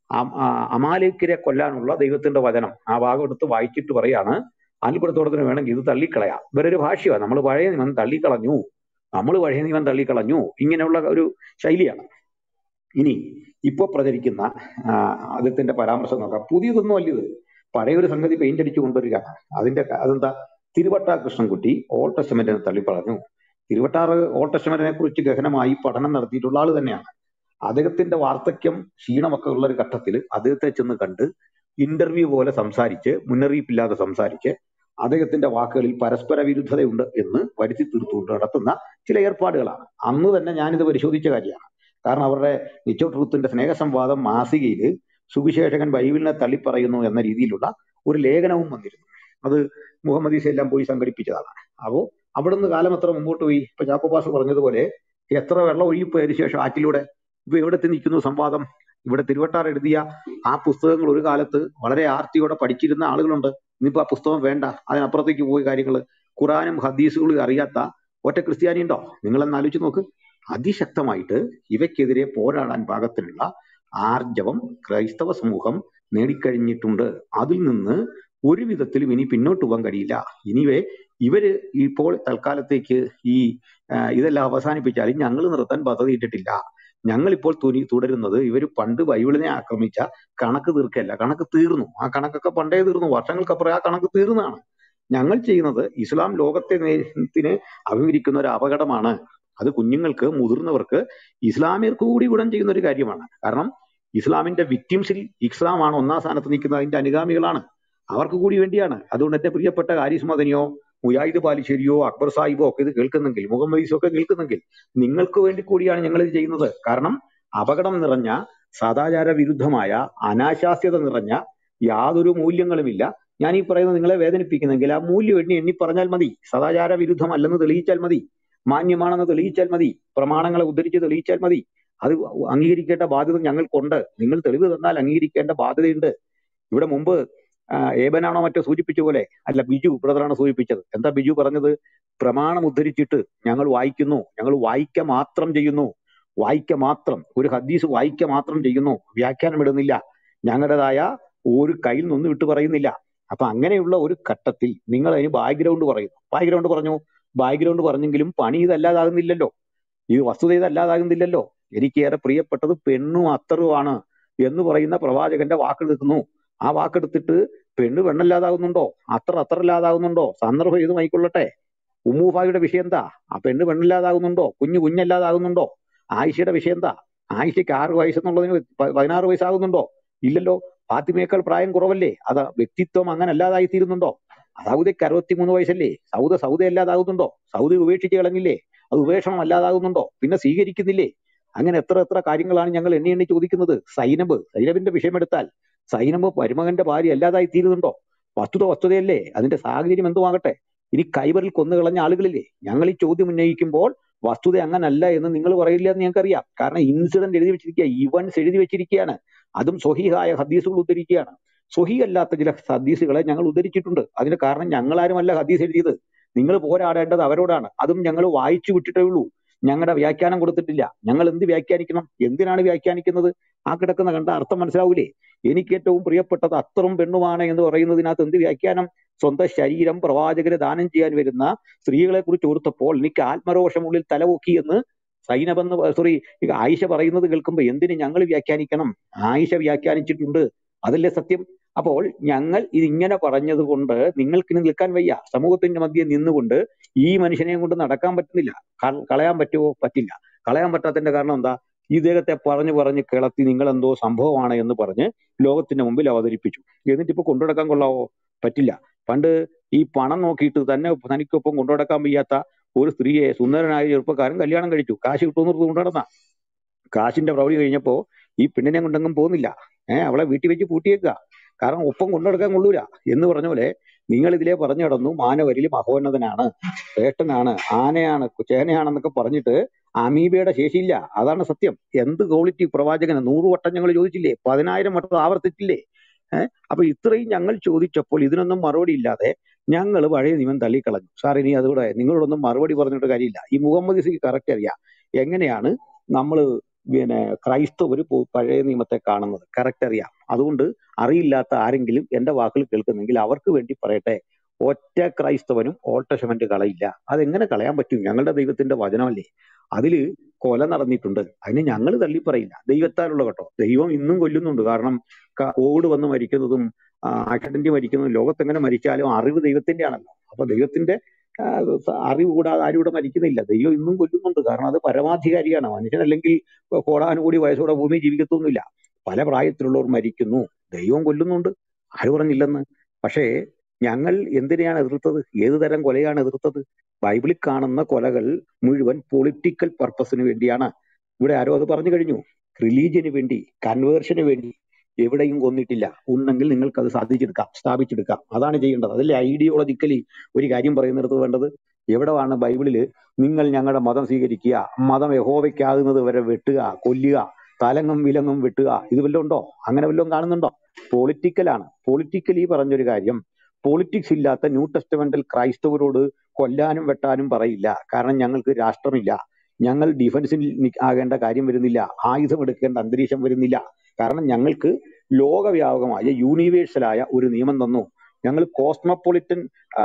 F: അമാലേക്കരെ കൊല്ലാനുള്ള ദൈവത്തിന്റെ വചനം ആ ഭാഗം എടുത്ത് വായിച്ചിട്ട് പറയാണ്, അനിൽ കൊടുത്തോടത്തിന് വേണമെങ്കിൽ ഇത് തള്ളിക്കളയാം. ഇവരൊരു ഭാഷയാണ്, നമ്മൾ പഴയ നിയമം തള്ളിക്കളഞ്ഞു, നമ്മൾ പഴയ നിയമം തള്ളിക്കളഞ്ഞു, ഇങ്ങനെയുള്ള ഒരു ശൈലിയാണ്. ഇനി ഇപ്പൊ പ്രചരിക്കുന്ന അദ്ദേഹത്തിന്റെ പരാമർശം നോക്കാം. പുതിയതൊന്നും അല്ലിത്, പഴയൊരു സംഗതി പെയിന്റ് അടിച്ചു കൊണ്ടുവരികയാണ്. അതിന്റെ അതെന്താ? തിരുവട്ടാർ കൃഷ്ണൻകുട്ടി ഓൾഡ് ടെസ്റ്റമെന്റിനെ തള്ളി പറഞ്ഞു. തിരുവട്ടാർ ഓൾഡ് ടെസ്റ്റമെന്റിനെ കുറിച്ച് ഗഹനമായി പഠനം നടത്തിയിട്ടുള്ള ആള് തന്നെയാണ്. അദ്ദേഹത്തിന്റെ വാർദ്ധക്യം ക്ഷീണമൊക്കെ ഉള്ള ഒരു ഘട്ടത്തിൽ അദ്ദേഹത്തെ ചെന്ന് കണ്ട് ഇന്റർവ്യൂ പോലെ സംസാരിച്ച്, മുന്നറിയിപ്പില്ലാതെ സംസാരിച്ച് അദ്ദേഹത്തിന്റെ വാക്കുകളിൽ പരസ്പര വിരുദ്ധതയുണ്ട് എന്ന് വരുത്തി തീർത്തുകൊണ്ട് നടത്തുന്ന ചില ഏർപ്പാടുകളാണ്. അന്ന് തന്നെ ഞാനിത് പരിശോധിച്ച കാര്യമാണ്. കാരണം അവരുടെ നിച്ചോ ട്രൂത്തിന്റെ സ്നേഹസംവാദം മാസികയിൽ സുവിശേഷകൻ ബൈബിളിനെ തള്ളിപ്പറയുന്നു എന്ന രീതിയിലുള്ള ഒരു ലേഖനവും വന്നിരുന്നു. അത് മുഹമ്മദ് ഈസ എല്ലാം പോയി സംഘടിപ്പിച്ചതാണ്. അപ്പോ അവിടുന്ന് കാലം എത്ര മുമ്പോട്ട് പോയി? ഇപ്പൊ ചാക്കോപാസ് പറഞ്ഞതുപോലെ എത്ര വെള്ളം ഒഴുകിപ്പോയതിനു ശേഷം ആറ്റിലൂടെ ഇപ്പൊ എവിടത്തെ നിൽക്കുന്നു സംവാദം? ഇവിടെ തിരുവട്ടാർ എഴുതിയ ആ പുസ്തകങ്ങൾ ഒരു കാലത്ത് വളരെ ആർത്തിയോടെ പഠിച്ചിരുന്ന ആളുകളുണ്ട്. ഇന്നിപ്പോ ആ പുസ്തകം വേണ്ട, അതിനപ്പുറത്തേക്ക് പോയി കാര്യങ്ങൾ ഖുറാനും ഹദീസുകളും അറിയാത്ത ഒറ്റ ക്രിസ്ത്യാനി ഉണ്ടോ? നിങ്ങളെന്ന് ആലോചിച്ച് നോക്ക്. അതിശക്തമായിട്ട് ഇവയ്ക്കെതിരെ പോരാടാൻ പാകത്തിനുള്ള ആർജവം ക്രൈസ്തവ സമൂഹം നേടിക്കഴിഞ്ഞിട്ടുണ്ട്. അതിൽ നിന്ന് ഒരു വിധത്തിലും ഇനി പിന്നോട്ട് പോകാൻ കഴിയില്ല. ഇനിവേ ഇവര് ഇപ്പോൾ തൽക്കാലത്തേക്ക് ഈ ആ, ഇതെല്ലാം അവസാനിപ്പിച്ചാലും ഞങ്ങൾ നിർത്താൻ പദ്ധതി ഇട്ടിട്ടില്ല. ഞങ്ങളിപ്പോൾ തുനി തുടരുന്നത് ഇവർ പണ്ട് ബൈബിളിനെ ആക്രമിച്ച കണക്ക് തീർക്കല്ല. കണക്ക് തീർന്നു. ആ കണക്കൊക്കെ പണ്ടേ തീർന്നു. വർഷങ്ങൾക്കപ്പുറം ആ കണക്ക് തീർന്നതാണ്. ഞങ്ങൾ ചെയ്യുന്നത് ഇസ്ലാം ലോകത്തെ നേരത്തിന് അഭിമുഖീകരിക്കുന്ന ഒരു അപകടമാണ്. അത് കുഞ്ഞുങ്ങൾക്ക്, മുതിർന്നവർക്ക്, ഇസ്ലാമിയർക്ക് കൂടി ഗുണം ചെയ്യുന്ന ഒരു കാര്യമാണ്. കാരണം ഇസ്ലാമിന്റെ വിക്ടിംസിൽ ഇസ്ലാമാണ് ഒന്നാം സ്ഥാനത്ത് നിൽക്കുന്നത്, അതിന്റെ അനുഗാമികളാണ്, അവർക്ക് കൂടി വേണ്ടിയാണ്. അതുകൊണ്ട് എന്റെ പ്രിയപ്പെട്ട ഹാരിസ് മദനിയോ മുജാഹിദ് ബാലുശ്ശേരിയോ അക്ബർ സാഹിബോ ഒക്കെ ഇത് കേൾക്കുന്നെങ്കിൽ, മുഹമ്മദ് ഈസോ ഒക്കെ കേൾക്കുന്നെങ്കിൽ, നിങ്ങൾക്ക് വേണ്ടി കൂടിയാണ് ഞങ്ങൾ ഇത് ചെയ്യുന്നത്. കാരണം അപകടം നിറഞ്ഞ, സദാചാര വിരുദ്ധമായ, അനാശാസ്യത നിറഞ്ഞ യാതൊരു മൂല്യങ്ങളുമില്ല. ഞാൻ ഈ പറയുന്നത് നിങ്ങളെ വേദനിപ്പിക്കുന്നെങ്കിൽ ആ മൂല്യം എണ്ണി എണ്ണി പറഞ്ഞാൽ മതി. സദാചാര വിരുദ്ധമല്ലെന്ന് തെളിയിച്ചാൽ മതി, മാന്യമാണെന്ന് തെളിയിച്ചാൽ മതി, പ്രമാണങ്ങളെ ഉദ്ധരിച്ച് തെളിയിച്ചാൽ മതി. അത് അംഗീകരിക്കേണ്ട ബാധ്യത ഞങ്ങൾക്കുണ്ട്. നിങ്ങൾ തെളിവ് തന്നാൽ അംഗീകരിക്കേണ്ട ബാധ്യതയുണ്ട്. ഇവിടെ മുമ്പ് ആ, ഏബനാണോ മറ്റോ സൂചിപ്പിച്ച പോലെ, അല്ല ബിജു ബ്രദറാണ് സൂചിപ്പിച്ചത്. എന്താ ബിജു പറഞ്ഞത്? പ്രമാണം ഉദ്ധരിച്ചിട്ട് ഞങ്ങൾ വായിക്കുന്നു, ഞങ്ങൾ വായിക്ക മാത്രം ചെയ്യുന്നു, വായിക്ക മാത്രം, ഒരു ഹദീസ് വായിക്ക മാത്രം ചെയ്യുന്നു, വ്യാഖ്യാനം ഇടുന്നില്ല, ഞങ്ങളുടേതായ ഒരു കയ്യിൽ നിന്നും വിട്ടു പറയുന്നില്ല. അപ്പൊ അങ്ങനെയുള്ള ഒരു ഘട്ടത്തിൽ നിങ്ങൾ അതിന് ബാക്ക്ഗ്രൗണ്ട് പറയുന്നു. ബാക്ക്ഗ്രൗണ്ട് പറഞ്ഞു, ബാക്ക്ഗ്രൗണ്ട് പറഞ്ഞെങ്കിലും പണി ഇതല്ലാതാകുന്നില്ലല്ലോ, ഈ വസ്തുത ഇതല്ലാതാകുന്നില്ലല്ലോ. എനിക്കേറെ പ്രിയപ്പെട്ടത് പെണ്ണും അത്തറുമാണ് എന്ന് പറയുന്ന പ്രവാചകന്റെ വാക്കെടുക്കുന്നു. ആ വാക്കെടുത്തിട്ട് പെണ്ണ് പെണ്ണല്ലാതാകുന്നുണ്ടോ, അത്ര അത്രല്ലാതാകുന്നുണ്ടോ, സന്ദർഭം ഏതുമായിക്കൊള്ളട്ടെ. ഉമ്മൂഫായുടെ വിഷയം എന്താ? ആ പെണ്ണ് പെണ്ണില്ലാതാകുന്നുണ്ടോ, കുഞ്ഞു കുഞ്ഞല്ലാതാകുന്നുണ്ടോ? ആയിഷയുടെ വിഷയം എന്താ? ആയിഷയ്ക്ക് ആറ് വയസ്സെന്നുള്ളതിന് പ- പതിനാറ് വയസ്സാകുന്നുണ്ടോ? ഇല്ലല്ലോ. ഫാത്തിമയേക്കാൾ പ്രായം കുറവല്ലേ? അത് വ്യക്തിത്വം അങ്ങനെ അല്ലാതായി തീരുന്നുണ്ടോ? സൗദയ്ക്ക് അറുപത്തിമൂന്ന് വയസ്സല്ലേ? സൗദ സൗദ അല്ലാതാകുന്നുണ്ടോ? സൗദി ഉപേക്ഷിച്ച് കളഞ്ഞില്ലേ? അത് ഉപേക്ഷണം അല്ലാതാകുന്നുണ്ടോ? പിന്നെ സ്വീകരിക്കുന്നില്ലേ? അങ്ങനെ എത്ര എത്ര കാര്യങ്ങളാണ് ഞങ്ങൾ എണ്ണി എണ്ണി ചോദിക്കുന്നത്. സൈനബ്, സൈനബിന്റെ വിഷയമെടുത്താൽ സൈനബ് മരുമകന്റെ ഭാര്യ അല്ലാതായി തീരുന്നുണ്ടോ? വസ്തുത വസ്തുതയല്ലേ, അതിന്റെ സാഹചര്യം എന്തുമാകട്ടെ. ഇനി കൈവറിൽ കൊന്നു കളഞ്ഞ ആളുകളില്ലേ? ഞങ്ങൾ ഈ ചോദ്യം ഉന്നയിക്കുമ്പോൾ വസ്തുത അങ്ങനല്ല എന്ന് നിങ്ങൾ പറയില്ല എന്ന് ഞങ്ങൾക്കറിയാം. കാരണം ഇൻസിഡന്റ് എഴുതി വെച്ചിരിക്കുക, ഇവന്റ്സ് എഴുതി വെച്ചിരിക്കുകയാണ്. അതും സ്വഹീഹായ ഹദീസുകൾ ഉദ്ധരിക്കുകയാണ്. സ്വഹീ അല്ലാത്ത ചില ഹദീസുകളെ ഞങ്ങൾ ഉദ്ധരിച്ചിട്ടുണ്ട്. അതിന് കാരണം ഞങ്ങളാരുമല്ല ഹദീസ് എഴുതിയത്. നിങ്ങൾ പോരാടേണ്ടത് അവരോടാണ്. അതും ഞങ്ങൾ വായിച്ചു വിട്ടിട്ടേ ഉള്ളൂ. ഞങ്ങളുടെ വ്യാഖ്യാനം കൊടുത്തിട്ടില്ല. ഞങ്ങൾ എന്ത് വ്യാഖ്യാനിക്കണം? എന്തിനാണ് വ്യാഖ്യാനിക്കുന്നത്? ആ കിടക്കുന്ന കണ്ട അർത്ഥം മനസ്സിലാവൂലേ? എനിക്ക് ഏറ്റവും പ്രിയപ്പെട്ടത് അത്തറും പെണ്ണുമാണ് എന്ന് പറയുന്നതിനകത്ത് എന്ത് വ്യാഖ്യാനം? സ്വന്തം ശരീരം പ്രവാചകന് ദാനം ചെയ്യാൻ വരുന്ന സ്ത്രീകളെ കുറിച്ച് ഓർത്തപ്പോൾ എനിക്ക് ആത്മരോഷമുള്ളിൽ തലപൊക്കി എന്ന് സൈനബെന്ന് സോറി ആയിഷ പറയുന്നത് കേൾക്കുമ്പോൾ എന്തിന് ഞങ്ങൾ വ്യാഖ്യാനിക്കണം? ആയിഷ വ്യാഖ്യാനിച്ചിട്ടുണ്ട്, അതല്ലേ സത്യം? അപ്പോൾ ഞങ്ങൾ ഇതിങ്ങനെ പറഞ്ഞത് കൊണ്ട് നിങ്ങൾക്കിനി നിൽക്കാൻ വയ്യ. സമൂഹത്തിന്റെ മധ്യേ നിന്നുകൊണ്ട് ഈ മനുഷ്യനെയും കൊണ്ട് നടക്കാൻ പറ്റുന്നില്ല. ക- കളയാൻ പറ്റുമോ? പറ്റില്ല. കളയാൻ പറ്റാത്തതിന്റെ കാരണം എന്താ? ഇദ്ദേഹത്തെ പറഞ്ഞു പറഞ്ഞ് കിളത്തി നിങ്ങൾ എന്തോ സംഭവമാണ് എന്ന് പറഞ്ഞ് ലോകത്തിന്റെ മുമ്പിൽ അവതരിപ്പിച്ചു. എന്നിട്ട് ഇപ്പൊ കൊണ്ടുനടക്കാൻ കൊള്ളാവോ? പറ്റില്ല. പണ്ട് ഈ പണം നോക്കിയിട്ട് തന്നെ തനിക്കൊപ്പം കൊണ്ടുനടക്കാൻ വയ്യാത്ത ഒരു സ്ത്രീയെ സുന്ദരനായ ചെറുപ്പക്കാരൻ കല്യാണം കഴിച്ചു. കാശ് കിട്ടുമെന്ന് കൊണ്ടുനടന്ന കാശിന്റെ പ്രൗഢി കഴിഞ്ഞപ്പോ ഈ പെണ്ണിനെ കൊണ്ടെങ്കും പോകുന്നില്ല. ഏഹ് അവളെ വീട്ടിൽ വെച്ച് പൂട്ടിയേക്കുക. കാരണം ഒപ്പം കൊണ്ടുനടക്കാൻ കൊള്ളൂല എന്ന് പറഞ്ഞ പോലെ നിങ്ങൾ ഇതിലെ പറഞ്ഞു കിടന്നു മാനവരിൽ മഹോന്നതനാണ്, ശ്രേഷ്ഠനാണ്, ആനയാണ്, ചേനയാണെന്നൊക്കെ പറഞ്ഞിട്ട് അമീബയുടെ ശേഷിയില്ല. അതാണ് സത്യം. എന്ത് ക്വാളിറ്റി പ്രവാചകന്? നൂറ് വട്ടം ഞങ്ങൾ ചോദിച്ചില്ലേ? പതിനായിരം വട്ടം ആവർത്തിച്ചില്ലേ? ഏഹ് അപ്പൊ ഇത്രയും ഞങ്ങൾ ചോദിച്ചപ്പോൾ ഇതിനൊന്നും മറുപടി ഇല്ലാതെ ഞങ്ങൾ പഴയ നിയമം തള്ളിക്കളഞ്ഞു. സാർ ഇനി അതുകൂടെ നിങ്ങളോടൊന്നും മറുപടി പറഞ്ഞിട്ട് കാര്യമില്ല. ഈ മുഹമ്മദ് ഇസയ്ക്ക് കറക്റ്റ് അറിയാം എങ്ങനെയാണ് നമ്മൾ പിന്നെ ക്രൈസ്തവർ പഴയ നിയമത്തെ കാണുന്നത്. കറക്റ്റ് അറിയാം. അതുകൊണ്ട് അറിയില്ലാത്ത ആരെങ്കിലും എന്റെ വാക്കുകൾ കേൾക്കുന്നെങ്കിൽ അവർക്ക് വേണ്ടി പറയട്ടെ, ഒറ്റ ക്രൈസ്തവനും ഓൾഡ് ടെസ്റ്റമെന്റ് കളയില്ല. അതെങ്ങനെ കളയാൻ പറ്റും? ഞങ്ങളുടെ ദൈവത്തിന്റെ വചനമല്ലേ. അതില് കൊല നടന്നിട്ടുണ്ട്, അതിന് ഞങ്ങൾ തള്ളിപ്പറയില്ല. ദൈവത്താലുള്ള കേട്ടോ. ദൈവം ഇന്നും കൊല്ലുന്നുണ്ട്. കാരണം ക- കോവിഡ് വന്ന് മരിക്കുന്നതും ആക്സിഡന്റ് മരിക്കുന്നതും ലോകത്തെങ്ങനെ മരിച്ചാലും അറിവ് ദൈവത്തിന്റെ ആണല്ലോ. അപ്പൊ ദൈവത്തിന്റെ ആ, സ- അറിവ് കൂടാതെ ആരും ഇവിടെ മരിക്കുന്നില്ല. ദൈവം ഇന്നും കൊല്ലുന്നുണ്ട്. കാരണം അത് പരമാധികാരിയാണ്. മനുഷ്യനല്ലെങ്കിൽ കോടാനുകൂടി വയസ്സോടെ ഭൂമി ജീവിക്കത്തൊന്നുമില്ല. പല പ്രായത്തിലുള്ളവർ മരിക്കുന്നു, ദൈവം കൊല്ലുന്നുണ്ട്. ആര് പറഞ്ഞില്ലെന്ന്? പക്ഷേ ഞങ്ങൾ എന്തിനെയാണ് എതിർത്തത്? ഏത് തരം കൊലയാണ് എതിർത്തത്? ബൈബിളിൽ കാണുന്ന കൊലകൾ മുഴുവൻ പൊളിറ്റിക്കൽ പർപ്പസിന് വേണ്ടിയാണ്. ഇവിടെ ആരോ അത് പറഞ്ഞു കഴിഞ്ഞു. റിലീജിയന് വേണ്ടി, കൺവേർഷന് വേണ്ടി എവിടെയും കൊന്നിട്ടില്ല. ഉണ്ടെങ്കിൽ നിങ്ങൾക്ക് അത് സാധിച്ചെടുക്കാം, സ്ഥാപിച്ചെടുക്കാം. അതാണ് ചെയ്യേണ്ടത്. അതല്ലേ ഐഡിയോളജിക്കലി ഒരു കാര്യം പറയുന്നിടത്ത് വേണ്ടത്. എവിടെയാണ് ബൈബിളില് നിങ്ങൾ ഞങ്ങളുടെ മതം സ്വീകരിക്കുക, മതം യഹോവയ്ക്കാകുന്നത് വരെ വെട്ടുക, കൊല്ലുക, തലങ്ങും വിലങ്ങും വെട്ടുക, ഇത് വല്ലതും ഉണ്ടോ? അങ്ങനെ വല്ലതും കാണുന്നുണ്ടോ? പൊളിറ്റിക്കലാണ്. പൊളിറ്റിക്കലി പറഞ്ഞൊരു കാര്യം പൊളിറ്റിക്സ് ഇല്ലാത്ത ന്യൂ ടെസ്റ്റമെന്റൽ ക്രൈസ്തവരോട് കൊല്ലാനും വെട്ടാനും പറയില്ല. കാരണം ഞങ്ങൾക്ക് രാഷ്ട്രമില്ല. ഞങ്ങൾ ഡിഫൻസിൽ നി- ആകേണ്ട കാര്യം വരുന്നില്ല. ആയുധം എടുക്കേണ്ട അന്തരീക്ഷം വരുന്നില്ല. കാരണം ഞങ്ങൾക്ക് ലോകവ്യാപകമായ യൂണിവേഴ്സലായ ഒരു നിയമം തന്നു. ഞങ്ങൾ കോസ്മോപൊളിറ്റൻ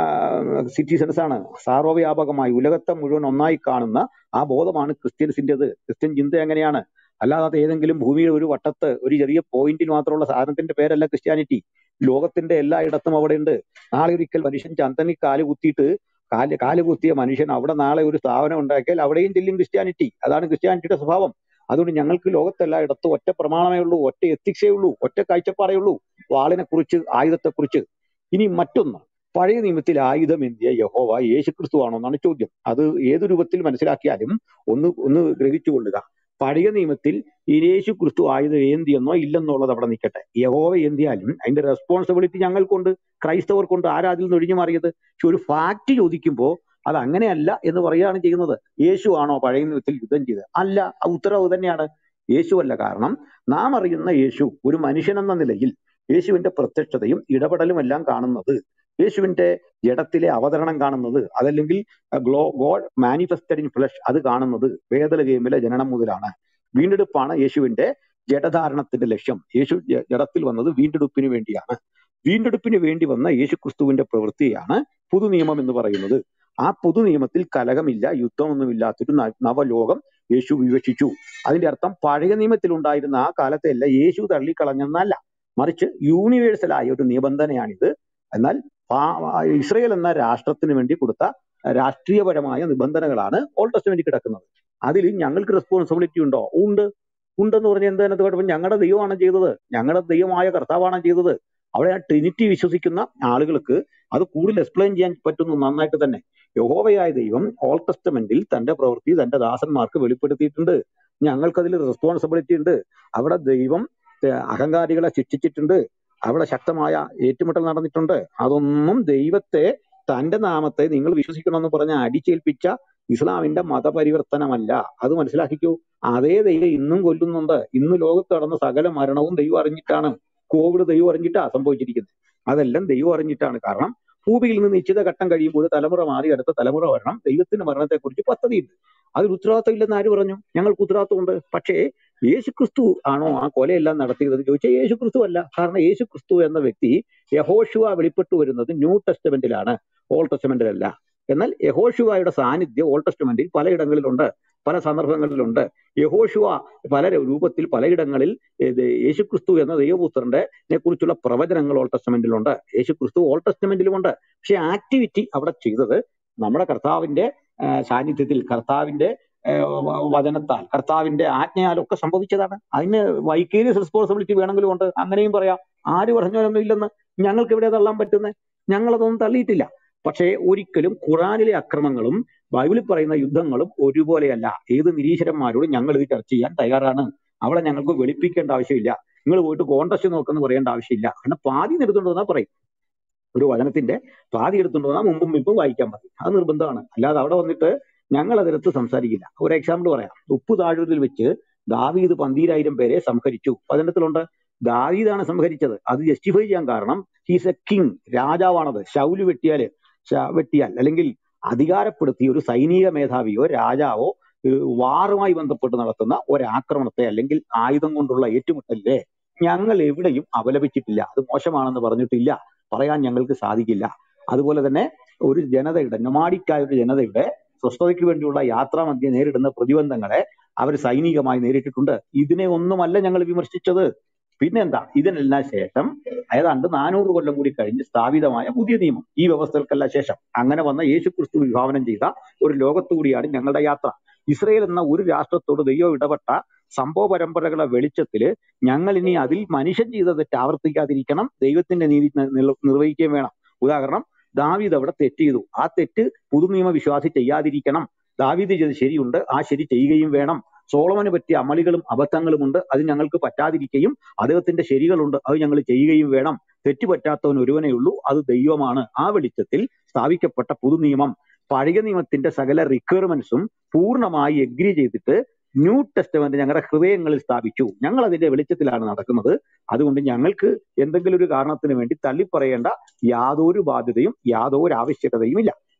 F: സിറ്റിസൺസ് ആണ്. സാർവവ്യാപകമായി ഉലകത്തെ മുഴുവൻ ഒന്നായി കാണുന്ന ആ ബോധമാണ് ക്രിസ്ത്യൻസിൻ്റെത്. ക്രിസ്ത്യൻ ചിന്ത എങ്ങനെയാണ്? അല്ലാതെ ഏതെങ്കിലും ഭൂമിയുടെ ഒരു വട്ടത്ത് ഒരു ചെറിയ പോയിന്റിൽ മാത്രമുള്ള സാധനത്തിന്റെ പേരല്ല ക്രിസ്ത്യാനിറ്റി. ലോകത്തിന്റെ എല്ലായിടത്തും അവിടെ ഉണ്ട്. നാളെ ഒരിക്കൽ മനുഷ്യൻ ചന്ദ്രനിൽ കാല് കുത്തിയിട്ട് കാല് കാല് കുത്തിയ മനുഷ്യൻ അവിടെ നാളെ ഒരു സ്ഥാപനം ഉണ്ടാക്കിയാൽ അവിടെയും ചെല്ലും ക്രിസ്ത്യാനിറ്റി. അതാണ് ക്രിസ്ത്യാനിറ്റിയുടെ സ്വഭാവം. അതുകൊണ്ട് ഞങ്ങൾക്ക് ലോകത്തെല്ലായിടത്തും ഒറ്റ പ്രമാണമേ ഉള്ളൂ, ഒറ്റ എത്തിക്സേ ഉള്ളൂ, ഒറ്റ കാഴ്ചപ്പാടേ ഉള്ളൂ വാളിനെ കുറിച്ച്, ആയുധത്തെക്കുറിച്ച്. ഇനി മറ്റൊന്ന്, പഴയ നിയമത്തിൽ ആയുധം എന്തിയ യഹോവ യേശുക്രിസ്തു ആണോ എന്നാണ് ചോദ്യം. അത് ഏത് രൂപത്തിൽ മനസ്സിലാക്കിയാലും ഒന്ന് ഒന്ന് ഗ്രഹിച്ചു കൊള്ളുക. പഴയ നിയമത്തിൽ ഈ യേശു ക്രിസ്തു ആയുധം ഏന്തിയെന്നോ ഇല്ലെന്നുള്ളത് അവിടെ നിൽക്കട്ടെ. യഹോവ ഏന്തിയാലും അതിന്റെ റെസ്പോൺസിബിലിറ്റി ഞങ്ങൾക്കുണ്ട്, ക്രൈസ്തവർക്കുണ്ട്. ആരാ അതിൽ നിന്ന് ഒഴിഞ്ഞു മാറിയത്? പക്ഷെ ഒരു ഫാക്ട് ചോദിക്കുമ്പോൾ അത് അങ്ങനെയല്ല എന്ന് പറയുകയാണ് ചെയ്യുന്നത്. യേശു ആണോ പഴയ നിയമത്തിൽ യുദ്ധം ചെയ്തത്? അല്ല. ആ ഉത്തരവ് തന്നെയാണ്, യേശു അല്ല. കാരണം നാം അറിയുന്ന യേശു ഒരു മനുഷ്യനെന്ന നിലയിൽ യേശുവിന്റെ പ്രത്യക്ഷതയും ഇടപെടലും എല്ലാം കാണുന്നത്, യേശുവിന്റെ ജഡത്തിലെ അവതരണം കാണുന്നത്, അതല്ലെങ്കിൽ ഗ്ലോ ഗോഡ് മാനിഫെസ്റ്റഡ് ഇൻ ഫ്ലഷ് അത് കാണുന്നത് വേദലഗേമിലെ ജനനം മുതലാണ്. വീണ്ടെടുപ്പാണ് യേശുവിന്റെ ജഡധാരണത്തിന്റെ ലക്ഷ്യം. യേശു ജ- ജഡത്തിൽ വന്നത് വീണ്ടെടുപ്പിന് വേണ്ടിയാണ്. വീണ്ടെടുപ്പിന് വേണ്ടി വന്ന യേശുക്രിസ്തുവിന്റെ പ്രവൃത്തിയാണ് പുതുനിയമം എന്ന് പറയുന്നത്. ആ പുതുനിയമത്തിൽ കലഹമില്ല, യുദ്ധമൊന്നുമില്ലാത്തൊരു ന- നവലോകം യേശു വിവക്ഷിച്ചു. അതിന്റെ അർത്ഥം പഴയ നിയമത്തിൽ ഉണ്ടായിരുന്ന ആ കാലത്തെ അല്ല യേശു തള്ളിക്കളഞ്ഞെന്നല്ല, മറിച്ച് യൂണിവേഴ്സലായ ഒരു നിബന്ധനയാണിത്. എന്നാൽ പാ- ഇസ്രയേൽ എന്ന രാഷ്ട്രത്തിന് വേണ്ടി കൊടുത്ത രാഷ്ട്രീയപരമായ നിബന്ധനകളാണ് ഓൾഡ് ടെസ്റ്റമെന്റിൽ കിടക്കുന്നത്. അതിൽ ഞങ്ങൾക്ക് റെസ്പോൺസിബിലിറ്റി ഉണ്ടോ? ഉണ്ട്. ഉണ്ടെന്ന് പറഞ്ഞാൽ എന്താ അതിനകത്ത് കുഴപ്പം? ഞങ്ങളുടെ ദൈവമാണ് ചെയ്തത്, ഞങ്ങളുടെ ദൈവമായ കർത്താവാണ് ചെയ്തത്. അവിടെ ആ ട്രിനിറ്റി വിശ്വസിക്കുന്ന ആളുകൾക്ക് അത് കൂടുതൽ എക്സ്പ്ലെയിൻ ചെയ്യാൻ പറ്റുന്നു നന്നായിട്ട് തന്നെ. യഹോവയായ ദൈവം ഓൾഡ് ടെസ്റ്റമെന്റിൽ തന്റെ പ്രവൃത്തി തന്റെ ദാസന്മാർക്ക് വെളിപ്പെടുത്തിയിട്ടുണ്ട്. ഞങ്ങൾക്കതിൽ റെസ്പോൺസിബിലിറ്റി ഉണ്ട്. അവിടെ ദൈവം ഏഹ്, അഹങ്കാരികളെ ശിക്ഷിച്ചിട്ടുണ്ട്. അവിടെ ശക്തമായ ഏറ്റുമുട്ടൽ നടന്നിട്ടുണ്ട്. അതൊന്നും ദൈവത്തെ, തന്റെ നാമത്തെ നിങ്ങൾ വിശ്വസിക്കണമെന്ന് പറഞ്ഞ് അടിച്ചേൽപ്പിച്ച ഇസ്ലാമിന്റെ മതപരിവർത്തനമല്ല. അത് മനസ്സിലാക്കിക്കൂ. അതേ ദൈവം ഇന്നും കൊല്ലുന്നുണ്ട്. ഇന്ന് ലോകത്ത് നടന്ന സകല മരണവും ദൈവം അറിഞ്ഞിട്ടാണ്. കോവിഡ് ദൈവം അറിഞ്ഞിട്ടാ സംഭവിച്ചിരിക്കുന്നത്. അതെല്ലാം ദൈവം അറിഞ്ഞിട്ടാണ്. കാരണം ഭൂമിയിൽ നിന്ന് നിശ്ചിത ഘട്ടം കഴിയുമ്പോൾ ഒരു തലമുറ മാറി അടുത്ത തലമുറ വരണം. ദൈവത്തിന്റെ മരണത്തെക്കുറിച്ച് പദ്ധതിയുണ്ട്. അതിൽ ഉത്തരവാദിത്വം ഇല്ലെന്ന് ആര് പറഞ്ഞു? ഞങ്ങൾക്ക് ഉത്തരവാദിത്വമുണ്ട്. പക്ഷേ യേശുക്രിസ്തു ആണോ ആ കൊലയെല്ലാം നടത്തിയതെന്ന് ചോദിച്ചാൽ യേശുക്രിസ്തു അല്ല. കാരണം യേശുക്രിസ്തു എന്ന വ്യക്തി യഹോശുവ വെളിപ്പെട്ടു വരുന്നത് ന്യൂ ടെസ്റ്റമെന്റിലാണ്, ഓൾഡ് ടെസ്റ്റമെന്റിലല്ല. എന്നാൽ യഹോശുവയുടെ സാന്നിധ്യം ഓൾഡ് ടെസ്റ്റമെന്റിൽ പലയിടങ്ങളിലുണ്ട്, പല സന്ദർഭങ്ങളിലുണ്ട്. യഹോശുവ പല രൂപത്തിൽ പലയിടങ്ങളിൽ ഇത് യേശുക്രിസ്തു എന്ന ദൈവപുത്രന്റെ കുറിച്ചുള്ള പ്രവചനങ്ങൾ ഓൾഡ് ടെസ്റ്റമെന്റിലുണ്ട്. യേശുക്രിസ്തു ഓൾഡ് ടെസ്റ്റമെന്റിലുമുണ്ട്. പക്ഷെ ആക്ടിവിറ്റി അവിടെ ചെയ്തത് നമ്മുടെ കർത്താവിന്റെ ആ, സാന്നിധ്യത്തിൽ, കർത്താവിന്റെ ആ, വ- വചനത്താൽ, കർത്താവിന്റെ ആജ്ഞയാലൊക്കെ സംഭവിച്ചതാണ്. അതിന് വൈക്കേരിയസ് റെസ്പോൺസിബിലിറ്റി വേണമെങ്കിലും ഉണ്ട്. അങ്ങനെയും പറയാം. ആര് പറഞ്ഞാലൊന്നും ഇല്ലെന്ന്. ഞങ്ങൾക്ക് എവിടെ തള്ളാൻ പറ്റുന്നത്? ഞങ്ങളതൊന്നും തള്ളിയിട്ടില്ല. പക്ഷേ ഒരിക്കലും ഖുറാനിലെ അക്രമങ്ങളും ബൈബിളിൽ പറയുന്ന യുദ്ധങ്ങളും ഒരുപോലെയല്ല. ഏത് നിരീശ്വരന്മാരോടും ഞങ്ങൾ ഇത് ചർച്ച ചെയ്യാൻ തയ്യാറാണ്. അവിടെ ഞങ്ങൾക്ക് വെളുപ്പിക്കേണ്ട ആവശ്യമില്ല. നിങ്ങൾ പോയിട്ട് കോൺടസ്റ്റ് നോക്കെന്ന് പറയേണ്ട ആവശ്യമില്ല. കാരണം പാതി എടുത്തുകൊണ്ട് വന്നാൽ പറയും. ഒരു വചനത്തിന്റെ പാതി എടുത്തുകൊണ്ട് വന്നാൽ മുമ്പും ഇപ്പം വായിക്കാൻ മതി. അത് നിർബന്ധമാണ്. അല്ലാതെ അവിടെ വന്നിട്ട് ഞങ്ങൾ അതിനകത്ത് സംസാരിക്കില്ല. ഒരു എക്സാമ്പിൾ പറയാം. ഉപ്പ് താഴൂരിൽ വെച്ച് ദാവീദ് പന്തീരായിരം പേരെ സംഹരിച്ചു. വചനത്തിലുണ്ട്. ദാവീദാണ് സംഹരിച്ചത്. അത് ജസ്റ്റിഫൈ ചെയ്യാൻ കാരണം ഹീസ് എ കിങ്, രാജാവാണത്. ശൗല് വെട്ടിയാല് ശ- വെട്ടിയാൽ അല്ലെങ്കിൽ അധികാരപ്പെടുത്തിയ ഒരു സൈനിക മേധാവിയോ രാജാവോ ഏഹ് വാറുമായി ബന്ധപ്പെട്ട് നടത്തുന്ന ഒരാക്രമണത്തെ അല്ലെങ്കിൽ ആയുധം കൊണ്ടുള്ള ഏറ്റുമുട്ടലിനെ ഞങ്ങൾ എവിടെയും അപലപിച്ചിട്ടില്ല. അത് മോശമാണെന്ന് പറഞ്ഞിട്ടില്ല, പറയാൻ ഞങ്ങൾക്ക് സാധിക്കില്ല. അതുപോലെ തന്നെ ഒരു ജനതയുടെ, നൊമാഡിക്കായ ഒരു ജനതയുടെ സ്വസ്ഥതയ്ക്ക് വേണ്ടിയുള്ള യാത്രാമധ്യേ നേരിടുന്ന പ്രതിബന്ധങ്ങളെ അവർ സൈനികമായി നേരിട്ടിട്ടുണ്ട്. ഇതിനെ ഒന്നുമല്ല ഞങ്ങൾ വിമർശിച്ചത്. പിന്നെന്താ? ഇതിനെല്ലാം ശേഷം ഏതാണ്ട് നാനൂറ് കൊല്ലം കൂടി കഴിഞ്ഞ് സ്ഥാപിതമായ പുതിയ നിയമം, ഈ വ്യവസ്ഥകൾക്കെല്ലാം ശേഷം അങ്ങനെ വന്ന യേശു ക്രിസ്തു വിഭാവനം ചെയ്ത ഒരു ലോകത്തു കൂടിയാണ് ഞങ്ങളുടെ യാത്ര. ഇസ്രയേൽ എന്ന ഒരു രാഷ്ട്രത്തോട് ദൈവം ഇടപെട്ട സംഭവ പരമ്പരകളെ വെളിച്ചത്തില് ഞങ്ങൾ ഇനി അതിൽ മനുഷ്യൻ ചെയ്ത തെറ്റ് ആവർത്തിക്കാതിരിക്കണം, ദൈവത്തിന്റെ നീതി നി- നിർ- നിർവഹിക്കുകയും വേണം. ഉദാഹരണം, ദാവീദ് അവിടെ തെറ്റ് ചെയ്തു. ആ തെറ്റ് പുതുനിയമ വിശ്വാസി ചെയ്യാതിരിക്കണം. ദാവീദ് ചെയ്ത് ശരിയുണ്ട്, ആ ശരി ചെയ്യുകയും വേണം. സോളമന് പറ്റിയ അമളികളും അബദ്ധങ്ങളുമുണ്ട്, അത് ഞങ്ങൾക്ക് പറ്റാതിരിക്കുകയും അദ്ദേഹത്തിന്റെ ശരികളുണ്ട്, അത് ഞങ്ങൾ ചെയ്യുകയും വേണം. തെറ്റ് പറ്റാത്തവൻ ഒരുവനേ ഉള്ളൂ, അത് ദൈവമാണ്. ആ വെളിച്ചത്തിൽ സ്ഥാപിക്കപ്പെട്ട പുതുനിയമം പഴയ നിയമത്തിന്റെ സകല റിക്വയർമെന്റ്സും പൂർണ്ണമായി എഗ്രി ചെയ്തിട്ട് ന്യൂ ടെസ്റ്റമെന്റ് ഞങ്ങളുടെ ഹൃദയങ്ങളിൽ സ്ഥാപിച്ചു. ഞങ്ങൾ അതിന്റെ വെളിച്ചത്തിലാണ് നടക്കുന്നത്. അതുകൊണ്ട് ഞങ്ങൾക്ക് എന്തെങ്കിലും ഒരു കാരണത്തിന് വേണ്ടി തള്ളിപ്പറയേണ്ട യാതൊരു ബാധ്യതയും യാതൊരു ആവശ്യകതയും ഇല്ല.